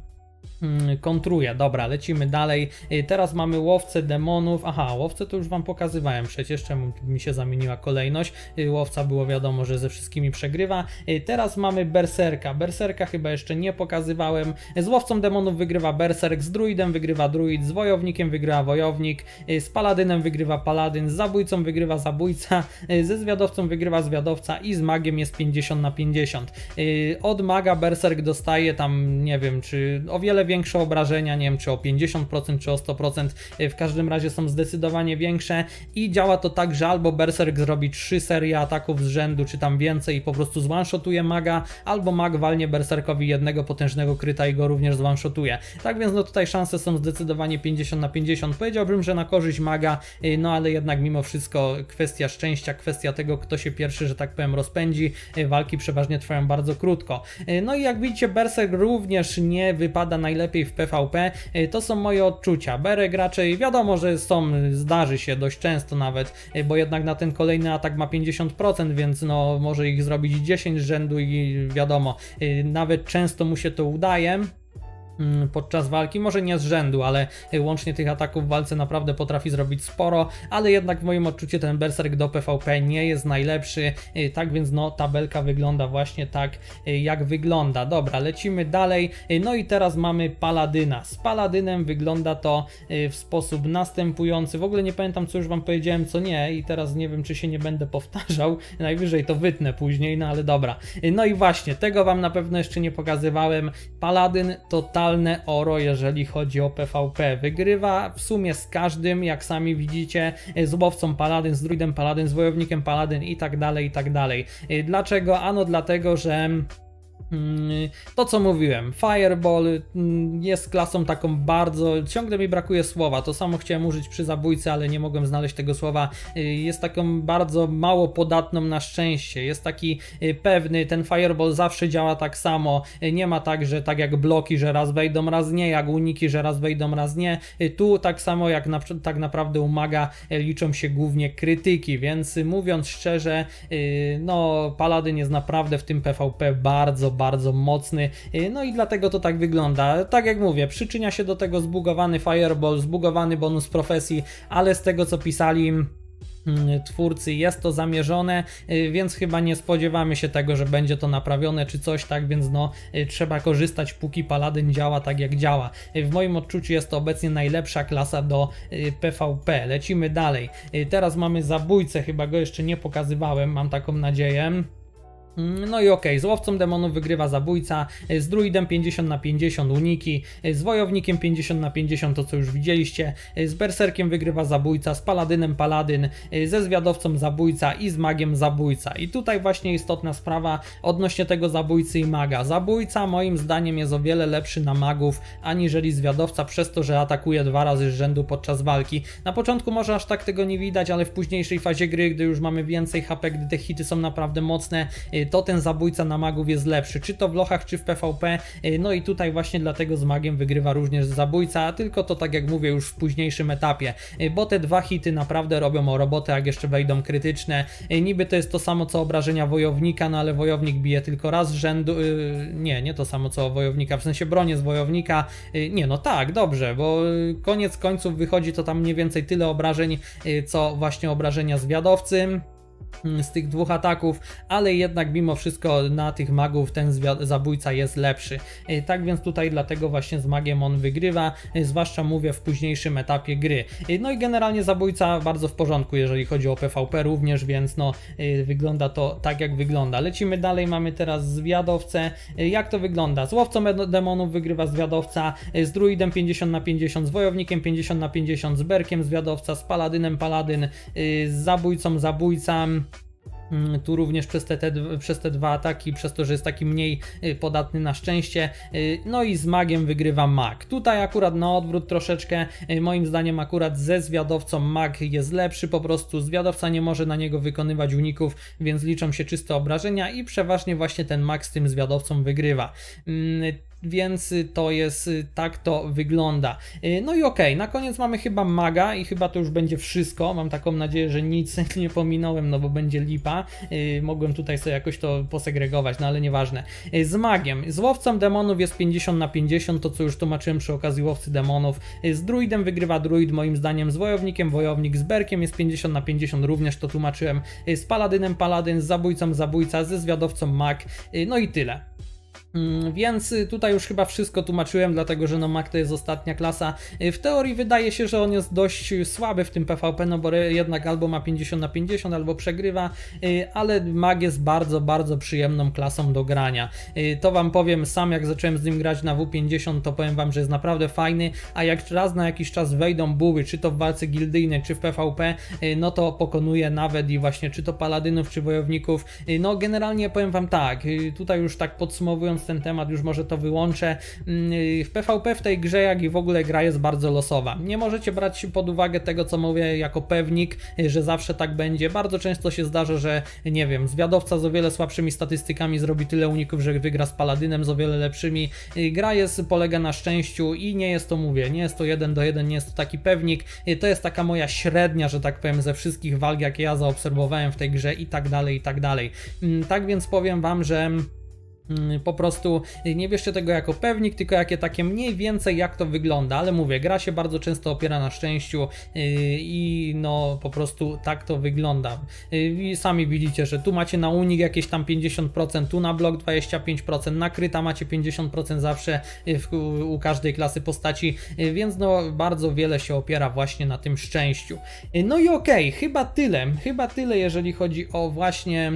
kontruje. Dobra, lecimy dalej. Teraz mamy łowcę demonów. Aha, łowcę to już wam pokazywałem przecież, czemu mi się zamieniła kolejność. Łowca było wiadomo, że ze wszystkimi przegrywa. Teraz mamy berserka. Berserka chyba jeszcze nie pokazywałem. Z łowcą demonów wygrywa berserk, z druidem wygrywa druid, z wojownikiem wygrywa wojownik, z paladynem wygrywa paladyn, z zabójcą wygrywa zabójca, ze zwiadowcą wygrywa zwiadowca i z magiem jest pięćdziesiąt na pięćdziesiąt. Od maga berserk dostaje tam, nie wiem, czy o wiele większe obrażenia, nie wiem czy o pięćdziesiąt procent czy o sto procent, w każdym razie są zdecydowanie większe i działa to tak, że albo berserk zrobi trzy serie ataków z rzędu, czy tam więcej i po prostu zone-shotuje maga, albo mag walnie berserkowi jednego potężnego kryta i go również zone-shotuje. Tak więc no tutaj szanse są zdecydowanie pięćdziesiąt na pięćdziesiąt. Powiedziałbym, że na korzyść maga, no ale jednak mimo wszystko kwestia szczęścia, kwestia tego, kto się pierwszy, że tak powiem, rozpędzi. Walki przeważnie trwają bardzo krótko. No i jak widzicie, berserk również nie wypada najlepiej w P V P, to są moje odczucia. Berek raczej wiadomo, że są, zdarzy się dość często nawet, bo jednak na ten kolejny atak ma pięćdziesiąt procent, więc no może ich zrobić dziesięć z rzędu i wiadomo, nawet często mu się to udaje. podczas walki, może nie z rzędu, ale łącznie tych ataków w walce naprawdę potrafi zrobić sporo, ale jednak w moim odczuciu ten Berserk do P V P nie jest najlepszy, tak więc no tabelka wygląda właśnie tak jak wygląda. Dobra, lecimy dalej, no i teraz mamy Paladyna. Z Paladynem wygląda to w sposób następujący, w ogóle nie pamiętam co już wam powiedziałem, co nie i teraz nie wiem czy się nie będę powtarzał, najwyżej to wytnę później, no ale dobra. No i właśnie, tego wam na pewno jeszcze nie pokazywałem. Paladyn totalnie oro, jeżeli chodzi o P V P. Wygrywa w sumie z każdym, jak sami widzicie, z łowcą Paladyn, z druidem Paladyn, z wojownikiem Paladyn i tak dalej, i tak dalej. Dlaczego? Ano dlatego, że to co mówiłem, Fireball jest klasą taką bardzo, ciągle mi brakuje słowa, to samo chciałem użyć przy zabójcy, ale nie mogłem znaleźć tego słowa, jest taką bardzo mało podatną na szczęście, jest taki pewny, ten Fireball zawsze działa tak samo, nie ma tak, że tak jak bloki, że raz wejdą, raz nie, jak uniki, że raz wejdą, raz nie, tu tak samo jak na, tak naprawdę u maga liczą się głównie krytyki, więc mówiąc szczerze, no Paladyn jest naprawdę w tym P V P bardzo bardzo mocny, no i dlatego to tak wygląda. Tak jak mówię, przyczynia się do tego zbugowany Fireball, zbugowany bonus profesji, ale z tego co pisali twórcy jest to zamierzone, więc chyba nie spodziewamy się tego, że będzie to naprawione czy coś, tak więc no trzeba korzystać póki Paladyn działa tak jak działa. W moim odczuciu jest to obecnie najlepsza klasa do P V P. Lecimy dalej. Teraz mamy zabójcę, chyba go jeszcze nie pokazywałem, mam taką nadzieję. No i okej, okay. Z łowcą demonów wygrywa zabójca, z druidem pięćdziesiąt na pięćdziesiąt uniki, z wojownikiem pięćdziesiąt na pięćdziesiąt, to co już widzieliście, z berserkiem wygrywa zabójca, z paladynem paladyn, ze zwiadowcą zabójca i z magiem zabójca. I tutaj właśnie istotna sprawa odnośnie tego zabójcy i maga. Zabójca moim zdaniem jest o wiele lepszy na magów aniżeli zwiadowca, przez to, że atakuje dwa razy z rzędu podczas walki. Na początku może aż tak tego nie widać, ale w późniejszej fazie gry, gdy już mamy więcej H P, gdy te hity są naprawdę mocne, to ten zabójca na magów jest lepszy, czy to w lochach, czy w P V P, no i tutaj właśnie dlatego z magiem wygrywa również zabójca, a tylko to tak jak mówię już w późniejszym etapie, bo te dwa hity naprawdę robią o robotę, jak jeszcze wejdą krytyczne. Niby to jest to samo co obrażenia wojownika, no ale wojownik bije tylko raz z rzędu, nie, nie to samo co wojownika, w sensie bronię z wojownika, nie no tak, dobrze, bo koniec końców wychodzi to tam mniej więcej tyle obrażeń, co właśnie obrażenia zwiadowcy z tych dwóch ataków, ale jednak mimo wszystko na tych magów ten zabójca jest lepszy. Tak więc tutaj dlatego właśnie z magiem on wygrywa, zwłaszcza mówię w późniejszym etapie gry. No i generalnie zabójca bardzo w porządku, jeżeli chodzi o P V P również, więc no wygląda to tak jak wygląda. Lecimy dalej, mamy teraz zwiadowcę. Jak to wygląda? Z łowcą demonów wygrywa zwiadowca, z druidem pięćdziesiąt na pięćdziesiąt, z wojownikiem pięćdziesiąt na pięćdziesiąt, z berkiem zwiadowca, z paladynem paladyn, z zabójcą zabójca. Tu również przez te, te, przez te dwa ataki, przez to, że jest taki mniej podatny na szczęście, no i z magiem wygrywa mag. Tutaj akurat na odwrót troszeczkę, moim zdaniem akurat ze zwiadowcą mag jest lepszy, po prostu zwiadowca nie może na niego wykonywać uników, więc liczą się czyste obrażenia i przeważnie właśnie ten mag z tym zwiadowcą wygrywa. Więc to jest, tak to wygląda. No i okej, okay, na koniec mamy chyba maga i chyba to już będzie wszystko. Mam taką nadzieję, że nic nie pominąłem, no bo będzie lipa. Mogłem tutaj sobie jakoś to posegregować, no ale nieważne. Z magiem, z łowcą demonów jest pięćdziesiąt na pięćdziesiąt, to co już tłumaczyłem przy okazji łowcy demonów. Z druidem wygrywa druid moim zdaniem, z wojownikiem wojownik, z berkiem jest pięćdziesiąt na pięćdziesiąt, również to tłumaczyłem. Z paladynem paladyn, z zabójcą zabójca, ze zwiadowcą mag, no i tyle. Więc tutaj już chyba wszystko tłumaczyłem, dlatego że no mag to jest ostatnia klasa. W teorii wydaje się, że on jest dość słaby w tym P V P, no bo jednak albo ma pięćdziesiąt na pięćdziesiąt, albo przegrywa, ale mag jest bardzo, bardzo przyjemną klasą do grania. To wam powiem, sam jak zacząłem z nim grać na W pięćdziesiąt, to powiem wam, że jest naprawdę fajny, a jak raz na jakiś czas wejdą buły, czy to w walce gildyjnej, czy w P V P, no to pokonuje nawet i właśnie czy to paladynów, czy wojowników. No generalnie powiem wam tak, tutaj już tak podsumowując ten temat, już może to wyłączę. W P V P w tej grze, jak i w ogóle gra jest bardzo losowa. Nie możecie brać pod uwagę tego, co mówię jako pewnik, że zawsze tak będzie. Bardzo często się zdarza, że nie wiem, zwiadowca z o wiele słabszymi statystykami zrobi tyle uników, że wygra z paladynem z o wiele lepszymi. Gra jest, polega na szczęściu i nie jest to, mówię, nie jest to jeden do jeden, nie jest to taki pewnik. To jest taka moja średnia, że tak powiem, ze wszystkich walk, jakie ja zaobserwowałem w tej grze i tak dalej, i tak dalej. Tak więc powiem wam, że Po prostu nie bierzcie tego jako pewnik, tylko jakie takie mniej więcej jak to wygląda, ale mówię, gra się bardzo często opiera na szczęściu i no po prostu tak to wygląda. I sami widzicie, że tu macie na unik jakieś tam pięćdziesiąt procent, tu na blok dwadzieścia pięć procent, na kryta macie pięćdziesiąt procent zawsze w, u każdej klasy postaci, więc no bardzo wiele się opiera właśnie na tym szczęściu. No i okej, okay, chyba tyle, chyba tyle jeżeli chodzi o właśnie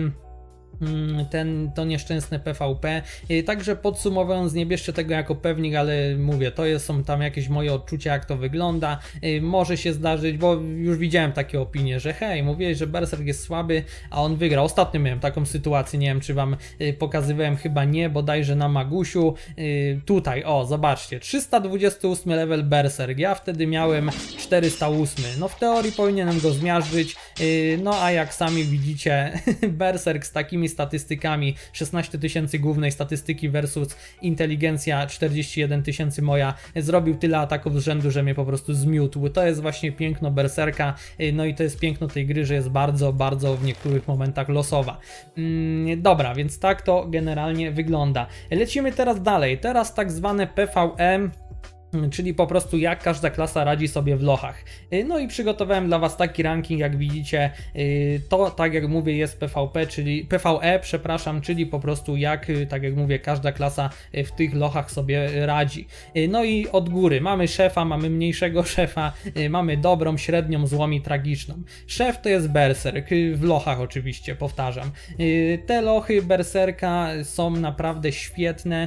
ten, to nieszczęsne P V P. Także podsumowując, nie bierzcie tego jako pewnik, ale mówię, to jest, są tam jakieś moje odczucia, jak to wygląda. Może się zdarzyć, bo już widziałem takie opinie, że hej, mówiłeś, że Berserk jest słaby, a on wygrał. Ostatnio miałem taką sytuację, nie wiem, czy wam pokazywałem, chyba nie, bodajże na Magusiu. Tutaj, o, zobaczcie, trzysta dwudziesty ósmy level Berserk, ja wtedy miałem czterysta osiem. No w teorii powinienem go zmiażdżyć, no a jak sami widzicie, Berserk z takimi statystykami, szesnaście tysięcy głównej statystyki versus inteligencja czterdzieści jeden tysięcy moja, zrobił tyle ataków z rzędu, że mnie po prostu zmiótł. To jest właśnie piękno Berserka, no i to jest piękno tej gry, że jest bardzo, bardzo w niektórych momentach losowa. Mm, dobra, więc tak to generalnie wygląda. Lecimy teraz dalej, teraz tak zwane P V E, czyli po prostu jak każda klasa radzi sobie w lochach. No i przygotowałem dla was taki ranking, jak widzicie, to tak jak mówię jest P V P, czyli P V E, przepraszam, czyli po prostu jak, tak jak mówię, każda klasa w tych lochach sobie radzi. No i od góry mamy szefa, mamy mniejszego szefa, mamy dobrą, średnią, złą i tragiczną. Szef to jest Berserk, w lochach oczywiście, powtarzam. Te lochy Berserka są naprawdę świetne,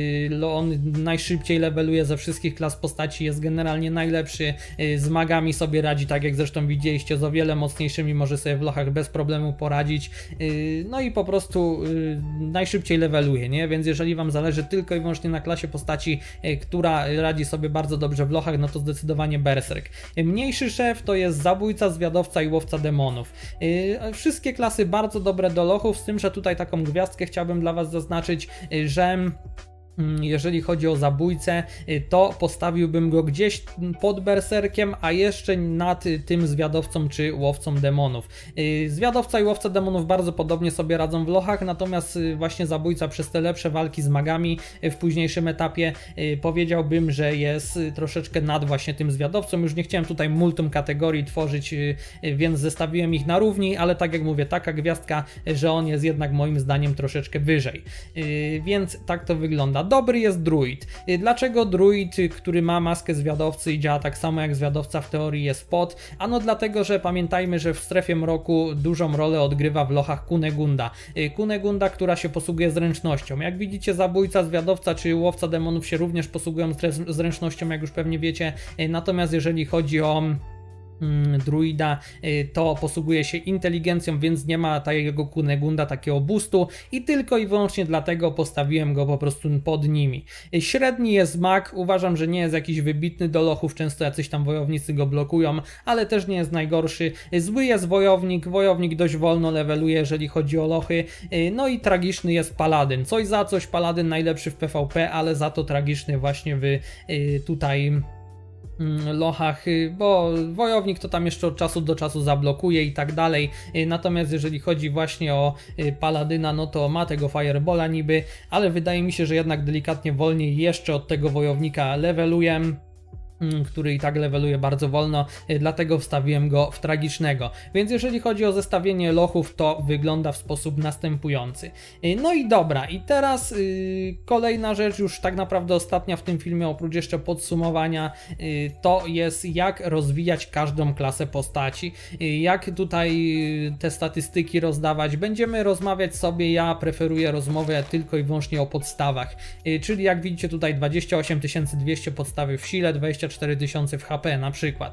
on najszybciej leveluje ze wszystkich klas postaci, jest generalnie najlepszy, z magami sobie radzi, tak jak zresztą widzieliście, z o wiele mocniejszymi może sobie w lochach bez problemu poradzić, no i po prostu najszybciej leveluje, nie? Więc jeżeli wam zależy tylko i wyłącznie na klasie postaci, która radzi sobie bardzo dobrze w lochach, no to zdecydowanie Berserk. Mniejszy szef to jest zabójca, zwiadowca i łowca demonów. Wszystkie klasy bardzo dobre do lochów, z tym, że tutaj taką gwiazdkę chciałbym dla was zaznaczyć, że jeżeli chodzi o zabójcę, to postawiłbym go gdzieś pod Berserkiem, a jeszcze nad tym zwiadowcą czy łowcą demonów. Zwiadowca i łowca demonów bardzo podobnie sobie radzą w lochach, natomiast właśnie zabójca przez te lepsze walki z magami w późniejszym etapie powiedziałbym, że jest troszeczkę nad właśnie tym zwiadowcą. Już nie chciałem tutaj multum kategorii tworzyć, więc zestawiłem ich na równi, ale tak jak mówię, taka gwiazdka, że on jest jednak moim zdaniem troszeczkę wyżej. Więc tak to wygląda. Dobry jest druid. Dlaczego druid, który ma maskę zwiadowcy i działa tak samo jak zwiadowca w teorii, jest pod? Ano dlatego, że pamiętajmy, że w strefie mroku dużą rolę odgrywa w lochach Kunegunda. Kunegunda, która się posługuje zręcznością. Jak widzicie, zabójca, zwiadowca czy łowca demonów się również posługują zręcznością, jak już pewnie wiecie. Natomiast jeżeli chodzi o druida, to posługuje się inteligencją, więc nie ma takiego Kunegunda, takiego boostu i tylko i wyłącznie dlatego postawiłem go po prostu pod nimi. Średni jest mag, uważam, że nie jest jakiś wybitny do lochów, często jacyś tam wojownicy go blokują, ale też nie jest najgorszy. Zły jest wojownik, wojownik dość wolno leveluje, jeżeli chodzi o lochy, no i tragiczny jest paladyn. Coś za coś, paladyn najlepszy w P V P, ale za to tragiczny właśnie w tutaj lochach, bo wojownik to tam jeszcze od czasu do czasu zablokuje i tak dalej, natomiast jeżeli chodzi właśnie o paladyna, no to ma tego firebola niby, ale wydaje mi się, że jednak delikatnie wolniej jeszcze od tego wojownika leveluje, który i tak leveluje bardzo wolno, dlatego wstawiłem go w tragicznego. Więc jeżeli chodzi o zestawienie lochów, to wygląda w sposób następujący. No i dobra, i teraz yy, kolejna rzecz, już tak naprawdę ostatnia w tym filmie, oprócz jeszcze podsumowania, yy, to jest jak rozwijać każdą klasę postaci, yy, jak tutaj yy, te statystyki rozdawać. Będziemy rozmawiać sobie, ja preferuję rozmowę tylko i wyłącznie o podstawach, yy, czyli jak widzicie tutaj dwadzieścia osiem tysięcy dwieście podstawy w sile, dwadzieścia cztery tysiące w H P na przykład.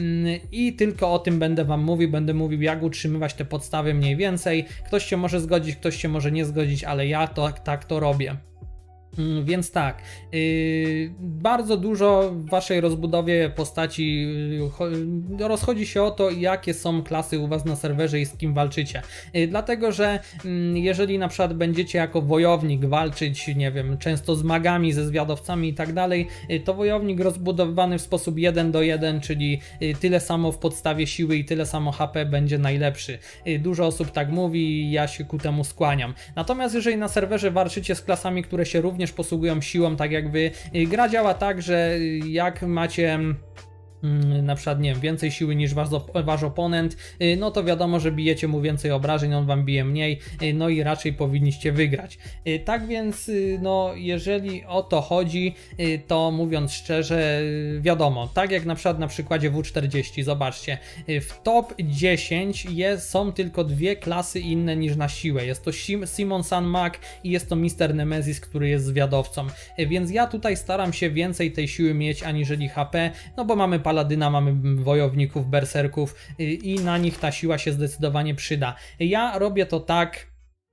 I tylko o tym będę wam mówił, będę mówił jak utrzymywać te podstawy mniej więcej. Ktoś się może zgodzić, ktoś się może nie zgodzić, ale ja to tak to robię. Więc tak, yy, bardzo dużo w waszej rozbudowie postaci yy, rozchodzi się o to, jakie są klasy u was na serwerze i z kim walczycie. Yy, dlatego, że yy, jeżeli na przykład będziecie jako wojownik walczyć, nie wiem, często z magami, ze zwiadowcami i tak dalej, yy, to wojownik rozbudowany w sposób jeden do jeden, czyli yy, tyle samo w podstawie siły i tyle samo H P będzie najlepszy. Yy, dużo osób tak mówi i ja się ku temu skłaniam. Natomiast jeżeli na serwerze walczycie z klasami, które się również posługują siłą, tak jak wy, gra działa tak, że jak macie na przykład, nie wiem, więcej siły niż wasz, wasz oponent, no to wiadomo, że bijecie mu więcej obrażeń, on wam bije mniej, no i raczej powinniście wygrać. Tak więc, no jeżeli o to chodzi, to mówiąc szczerze, wiadomo, tak jak na przykład na przykładzie W czterdzieści, zobaczcie, w top dziesięć jest, są tylko dwie klasy inne niż na siłę, jest to Simon San Mag i jest to mister Nemesis, który jest zwiadowcą, więc ja tutaj staram się więcej tej siły mieć aniżeli H P, no bo mamy paladyna, mamy wojowników, berserków i na nich ta siła się zdecydowanie przyda. Ja robię to tak,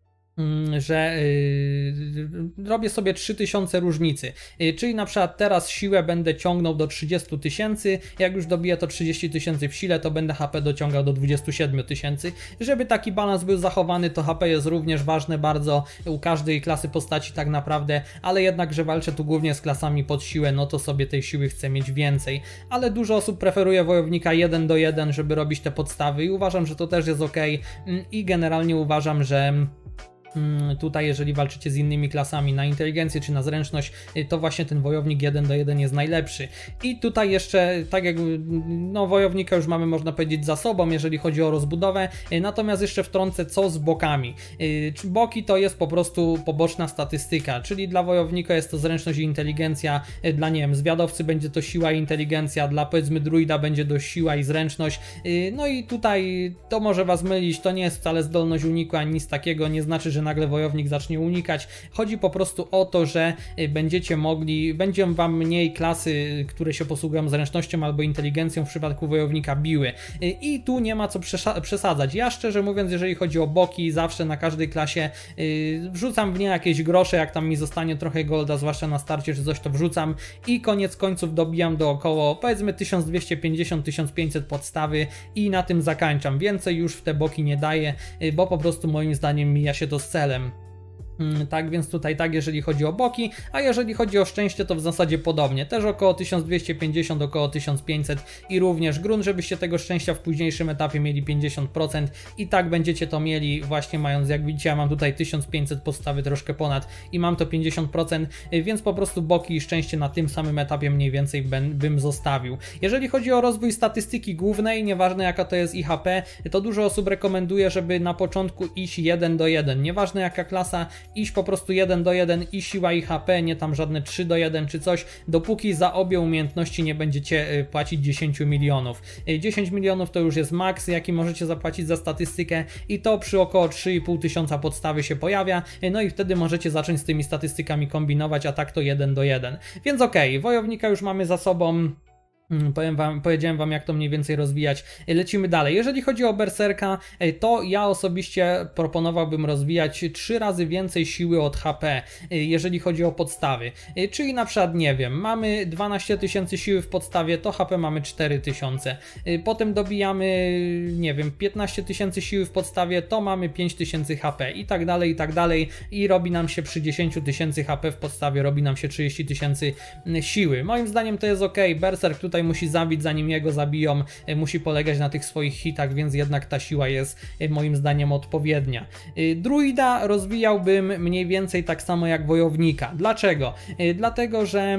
że yy, robię sobie trzy tysiące różnicy, yy, czyli na przykład teraz siłę będę ciągnął do trzydziestu tysięcy, jak już dobiję to trzydzieści tysięcy w sile, to będę H P dociągał do dwudziestu siedmiu tysięcy. Żeby taki balans był zachowany, to H P jest również ważne bardzo u każdej klasy postaci tak naprawdę, ale jednak, że walczę tu głównie z klasami pod siłę, no to sobie tej siły chcę mieć więcej, ale dużo osób preferuje wojownika jeden do jeden, żeby robić te podstawy i uważam, że to też jest ok i generalnie uważam, że tutaj jeżeli walczycie z innymi klasami na inteligencję czy na zręczność, to właśnie ten wojownik jeden do jeden jest najlepszy. I tutaj jeszcze, tak jak no wojownika już mamy, można powiedzieć, za sobą, jeżeli chodzi o rozbudowę, natomiast jeszcze wtrącę, co z bokami. Boki to jest po prostu poboczna statystyka, czyli dla wojownika jest to zręczność i inteligencja, dla, nie wiem, zwiadowcy będzie to siła i inteligencja, dla, powiedzmy, druida będzie to siła i zręczność. No i tutaj to może was mylić, to nie jest wcale zdolność uniku ani nic takiego, nie znaczy, że nagle wojownik zacznie unikać. Chodzi po prostu o to, że będziecie mogli, będzie wam mniej klasy, które się posługują zręcznością albo inteligencją w przypadku wojownika biły. I tu nie ma co przesadzać. Ja szczerze mówiąc, jeżeli chodzi o boki, zawsze na każdej klasie wrzucam w nie jakieś grosze, jak tam mi zostanie trochę golda, zwłaszcza na starcie czy coś, to wrzucam i koniec końców dobijam do około, powiedzmy, tysiąc dwieście pięćdziesiąt do tysiąc pięćset podstawy i na tym zakończam. Więcej już w te boki nie daję, bo po prostu moim zdaniem mija się to z celem. Tak więc tutaj tak, jeżeli chodzi o boki, a jeżeli chodzi o szczęście, to w zasadzie podobnie, też około tysiąc dwieście pięćdziesiąt, około tysiąc pięćset i również grunt, żebyście tego szczęścia w późniejszym etapie mieli pięćdziesiąt procent i tak będziecie to mieli właśnie mając, jak widzicie, ja mam tutaj tysiąc pięćset podstawy, troszkę ponad i mam to pięćdziesiąt procent, więc po prostu boki i szczęście na tym samym etapie mniej więcej bym zostawił. Jeżeli chodzi o rozwój statystyki głównej, nieważne jaka to jest I H P, to dużo osób rekomenduje, żeby na początku iść jeden do jeden, nieważne jaka klasa, iść po prostu jeden do jeden i siła i H P, nie tam żadne trzy do jeden czy coś, dopóki za obie umiejętności nie będziecie płacić dziesięć milionów. dziesięć milionów to już jest maks, jaki możecie zapłacić za statystykę i to przy około trzy i pół tysiąca podstawy się pojawia, no i wtedy możecie zacząć z tymi statystykami kombinować, a tak to jeden do jeden. Więc okej, okay, wojownika już mamy za sobą. Powiem wam, powiedziałem wam, jak to mniej więcej rozwijać. Lecimy dalej. Jeżeli chodzi o berserka, to ja osobiście proponowałbym rozwijać trzy razy więcej siły od H P, jeżeli chodzi o podstawy. Czyli na przykład, nie wiem, mamy dwanaście tysięcy siły w podstawie, to H P mamy cztery tysiące. Potem dobijamy, nie wiem, piętnaście tysięcy siły w podstawie, to mamy pięć tysięcy H P i tak dalej, i tak dalej. I robi nam się przy dziesięciu tysięcy H P w podstawie, robi nam się trzydzieści tysięcy siły. Moim zdaniem to jest ok. Berserk tutaj musi zabić, zanim jego zabiją, musi polegać na tych swoich hitach, więc jednak ta siła jest moim zdaniem odpowiednia. Druida rozwijałbym mniej więcej tak samo jak wojownika. Dlaczego? Dlatego, że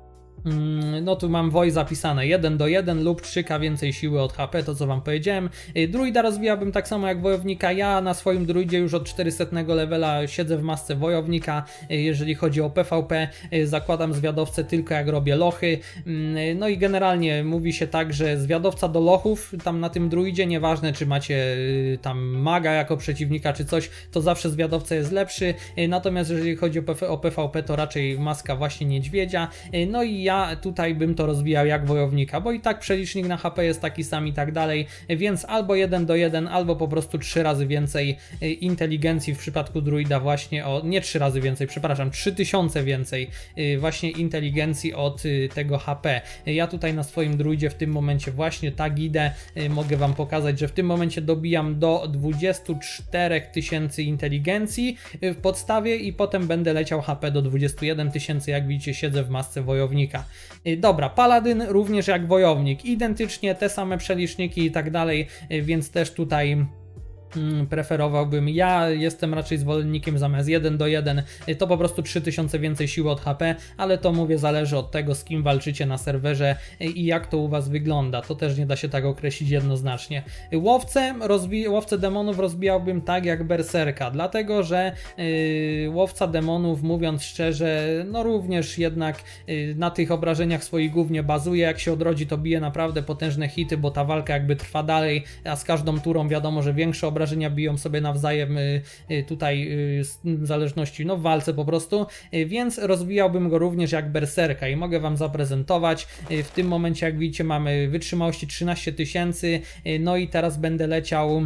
no tu mam woj zapisane jeden do jeden lub trzy K więcej siły od H P, to co wam powiedziałem. Druida rozwijałbym tak samo jak wojownika. Ja na swoim druidzie już od czterysetnego levela siedzę w masce wojownika. Jeżeli chodzi o P V P, zakładam zwiadowcę tylko jak robię lochy. No i generalnie mówi się tak, że zwiadowca do lochów tam na tym druidzie, nieważne czy macie tam maga jako przeciwnika czy coś, to zawsze zwiadowca jest lepszy. Natomiast jeżeli chodzi o P V P, to raczej maska właśnie niedźwiedzia. No i ja tutaj bym to rozwijał jak wojownika, bo i tak przelicznik na H P jest taki sam i tak dalej, więc albo jeden do jeden, albo po prostu trzy razy więcej inteligencji w przypadku druida właśnie o, nie trzy razy więcej, przepraszam, trzy tysiące więcej właśnie inteligencji od tego H P. Ja tutaj na swoim druidzie w tym momencie właśnie tak idę, mogę wam pokazać, że w tym momencie dobijam do dwudziestu czterech tysięcy inteligencji w podstawie i potem będę leciał H P do dwudziestu jeden tysięcy, jak widzicie siedzę w masce wojownika. Dobra, paladyn również jak wojownik, identycznie te same przeliczniki i tak dalej, więc też tutaj preferowałbym, ja jestem raczej zwolennikiem zamiast jeden do jeden, to po prostu trzy tysiące więcej siły od H P, ale to mówię zależy od tego, z kim walczycie na serwerze i jak to u was wygląda, to też nie da się tak określić jednoznacznie. Łowcę, łowcę demonów rozbijałbym tak jak berserka, dlatego że yy, łowca demonów, mówiąc szczerze, no również jednak yy, na tych obrażeniach swoich głównie bazuje, jak się odrodzi to bije naprawdę potężne hity, bo ta walka jakby trwa dalej, a z każdą turą wiadomo, że większe obrażenia obrażenia biją sobie nawzajem tutaj w zależności, no w walce po prostu, więc rozwijałbym go również jak berserka i mogę wam zaprezentować. W tym momencie, jak widzicie, mamy wytrzymałości trzynaście tysięcy, no i teraz będę leciał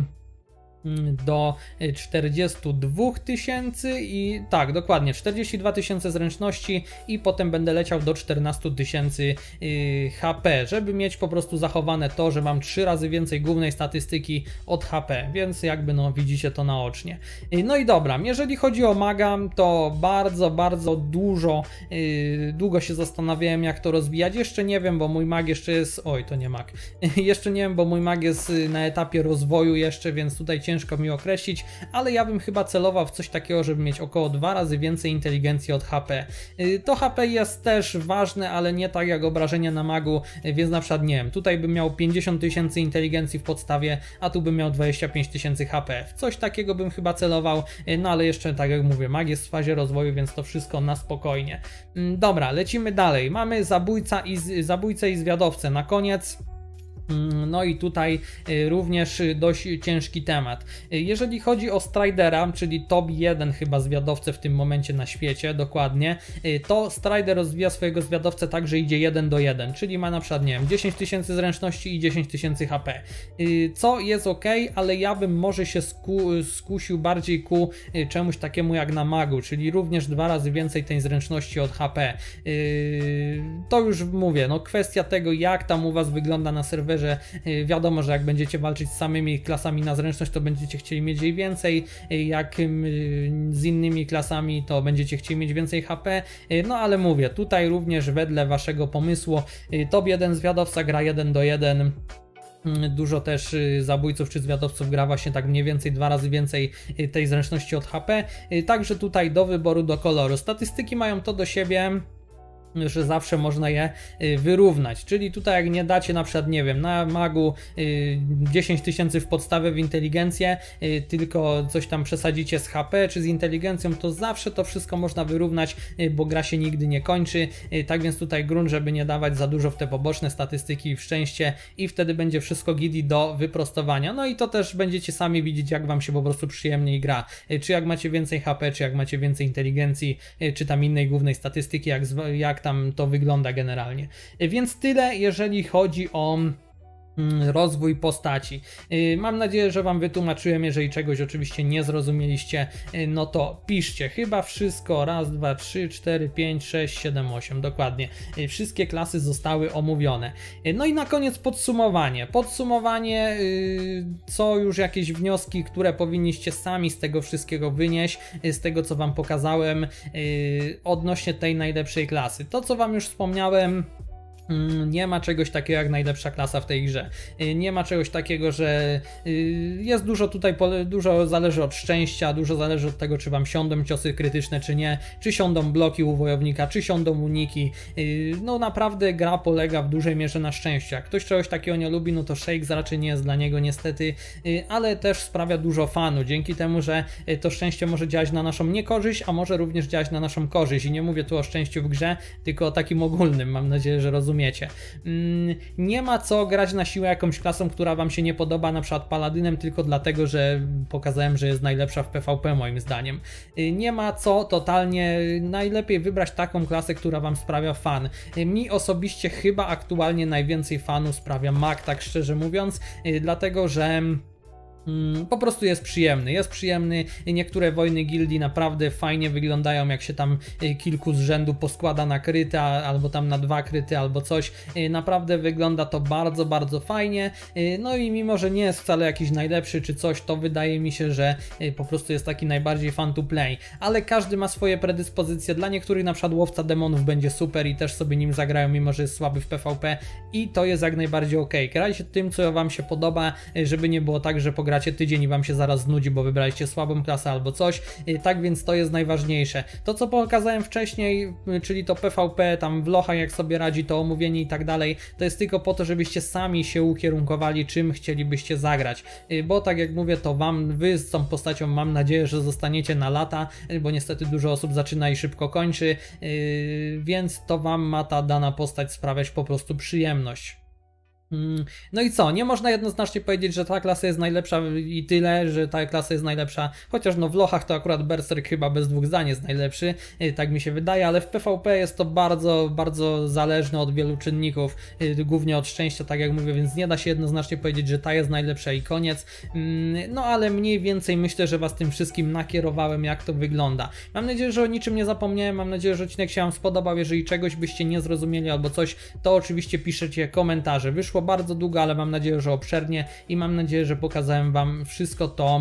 do czterdziestu dwóch tysięcy i tak, dokładnie czterdzieści dwa tysiące zręczności i potem będę leciał do czternastu tysięcy H P, żeby mieć po prostu zachowane to, że mam trzy razy więcej głównej statystyki od H P, więc jakby no widzicie to naocznie. No i dobra, jeżeli chodzi o maga, to bardzo, bardzo dużo, yy, długo się zastanawiałem, jak to rozwijać, jeszcze nie wiem, bo mój mag jeszcze jest, oj to nie mag, jeszcze nie wiem, bo mój mag jest na etapie rozwoju jeszcze, więc tutaj ciężko ciężko mi określić, ale ja bym chyba celował w coś takiego, żeby mieć około dwa razy więcej inteligencji od H P. To H P jest też ważne, ale nie tak jak obrażenia na magu, więc na przykład nie wiem, tutaj bym miał pięćdziesiąt tysięcy inteligencji w podstawie, a tu bym miał dwadzieścia pięć tysięcy H P. W coś takiego bym chyba celował, no ale jeszcze tak jak mówię, mag jest w fazie rozwoju, więc to wszystko na spokojnie. Dobra, lecimy dalej. Mamy zabójca i, zabójcę i zwiadowcę na koniec. No i tutaj również dość ciężki temat. Jeżeli chodzi o Stridera, czyli top jeden chyba zwiadowcę w tym momencie na świecie, dokładnie, to Strider rozwija swojego zwiadowcę tak, że idzie jeden do jeden, czyli ma na przykład, nie wiem, dziesięć tysięcy zręczności i dziesięć tysięcy H P, co jest ok, ale ja bym może się sku, skusił bardziej ku czemuś takiemu jak na magu, czyli również dwa razy więcej tej zręczności od H P. To już mówię, no kwestia tego, jak tam u was wygląda na serwerze, że wiadomo, że jak będziecie walczyć z samymi klasami na zręczność, to będziecie chcieli mieć jej więcej, jak z innymi klasami, to będziecie chcieli mieć więcej H P, no ale mówię, tutaj również wedle waszego pomysłu top jeden zwiadowca gra jeden do jeden. Dużo też zabójców czy zwiadowców gra właśnie tak mniej więcej dwa razy więcej tej zręczności od H P, także tutaj do wyboru, do koloru. Statystyki mają to do siebie, że zawsze można je wyrównać, czyli tutaj jak nie dacie na przykład, nie wiem, na magu dziesięć tysięcy w podstawę w inteligencję, tylko coś tam przesadzicie z H P czy z inteligencją, to zawsze to wszystko można wyrównać, bo gra się nigdy nie kończy, tak więc tutaj grunt, żeby nie dawać za dużo w te poboczne statystyki i w szczęście i wtedy będzie wszystko gidi do wyprostowania, no i to też będziecie sami widzieć, jak wam się po prostu przyjemniej gra, czy jak macie więcej H P, czy jak macie więcej inteligencji, czy tam innej głównej statystyki, jak, jak tam to wygląda generalnie. Więc tyle, jeżeli chodzi o rozwój postaci. Mam nadzieję, że wam wytłumaczyłem. Jeżeli czegoś oczywiście nie zrozumieliście, no to piszcie. Chyba wszystko. Raz, dwa, trzy, cztery, pięć, sześć, siedem, osiem. Dokładnie. Wszystkie klasy zostały omówione. No i na koniec podsumowanie. Podsumowanie, co już jakieś wnioski, które powinniście sami z tego wszystkiego wynieść, z tego co wam pokazałem odnośnie tej najlepszej klasy. To co wam już wspomniałem, nie ma czegoś takiego jak najlepsza klasa w tej grze. Nie ma czegoś takiego, że jest dużo tutaj, dużo zależy od szczęścia, dużo zależy od tego, czy wam siądą ciosy krytyczne, czy nie, czy siądą bloki u wojownika, czy siądą uniki. No naprawdę gra polega w dużej mierze na szczęściu. Jak ktoś czegoś takiego nie lubi, no to Shakes raczej nie jest dla niego niestety, ale też sprawia dużo fanu, dzięki temu, że to szczęście może działać na naszą niekorzyść, a może również działać na naszą korzyść. I nie mówię tu o szczęściu w grze, tylko o takim ogólnym. Mam nadzieję, że rozumiecie, zrozumiecie. Mm, nie ma co grać na siłę jakąś klasą, która wam się nie podoba, na przykład Paladynem, tylko dlatego, że pokazałem, że jest najlepsza w PvP moim zdaniem. Nie ma co totalnie, najlepiej wybrać taką klasę, która wam sprawia fan. Mi osobiście chyba aktualnie najwięcej fanu sprawia mag, tak szczerze mówiąc, dlatego, że po prostu jest przyjemny, jest przyjemny. Niektóre wojny gildii naprawdę fajnie wyglądają, jak się tam kilku z rzędu poskłada na kryty, albo tam na dwa kryty, albo coś. Naprawdę wygląda to bardzo, bardzo fajnie. No i mimo, że nie jest wcale jakiś najlepszy czy coś, to wydaje mi się, że po prostu jest taki najbardziej fun to play. Ale każdy ma swoje predyspozycje. Dla niektórych na przykład łowca demonów będzie super i też sobie nim zagrają, mimo że jest słaby w PvP, i to jest jak najbardziej ok. Grajcie tym, co wam się podoba, żeby nie było tak, że pogracie tydzień i wam się zaraz znudzi, bo wybraliście słabą klasę albo coś. Tak więc to jest najważniejsze. To, co pokazałem wcześniej, czyli to PvP, tam w lochach jak sobie radzi, to omówienie i tak dalej, to jest tylko po to, żebyście sami się ukierunkowali, czym chcielibyście zagrać. Bo tak jak mówię, to wam, wy z tą postacią mam nadzieję, że zostaniecie na lata, bo niestety dużo osób zaczyna i szybko kończy, więc to wam ma ta dana postać sprawiać po prostu przyjemność. No i co, nie można jednoznacznie powiedzieć, że ta klasa jest najlepsza i tyle, że ta klasa jest najlepsza, chociaż no w lochach to akurat Berserk chyba bez dwóch zdań jest najlepszy, tak mi się wydaje, ale w PvP jest to bardzo, bardzo zależne od wielu czynników, głównie od szczęścia, tak jak mówię, więc nie da się jednoznacznie powiedzieć, że ta jest najlepsza i koniec. No ale mniej więcej myślę, że was tym wszystkim nakierowałem, jak to wygląda. Mam nadzieję, że o niczym nie zapomniałem, mam nadzieję, że odcinek się wam spodobał. Jeżeli czegoś byście nie zrozumieli albo coś, to oczywiście piszecie komentarze. Wyszło bardzo długo, ale mam nadzieję, że obszernie i mam nadzieję, że pokazałem wam wszystko to,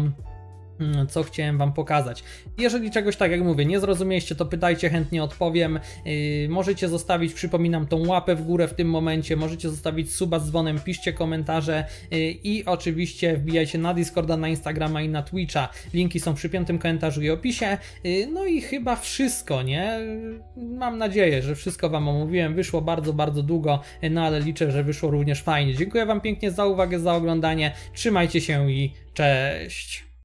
co chciałem wam pokazać. Jeżeli czegoś, tak jak mówię, nie zrozumieliście, to pytajcie, chętnie odpowiem. Yy, możecie zostawić, przypominam, tą łapę w górę w tym momencie, możecie zostawić suba z dzwonem, piszcie komentarze yy, i oczywiście wbijajcie na Discorda, na Instagrama i na Twitcha. Linki są w przypiętym komentarzu i opisie. Yy, no i chyba wszystko, nie? Mam nadzieję, że wszystko wam omówiłem. Wyszło bardzo, bardzo długo, no ale liczę, że wyszło również fajnie. Dziękuję wam pięknie za uwagę, za oglądanie. Trzymajcie się i cześć!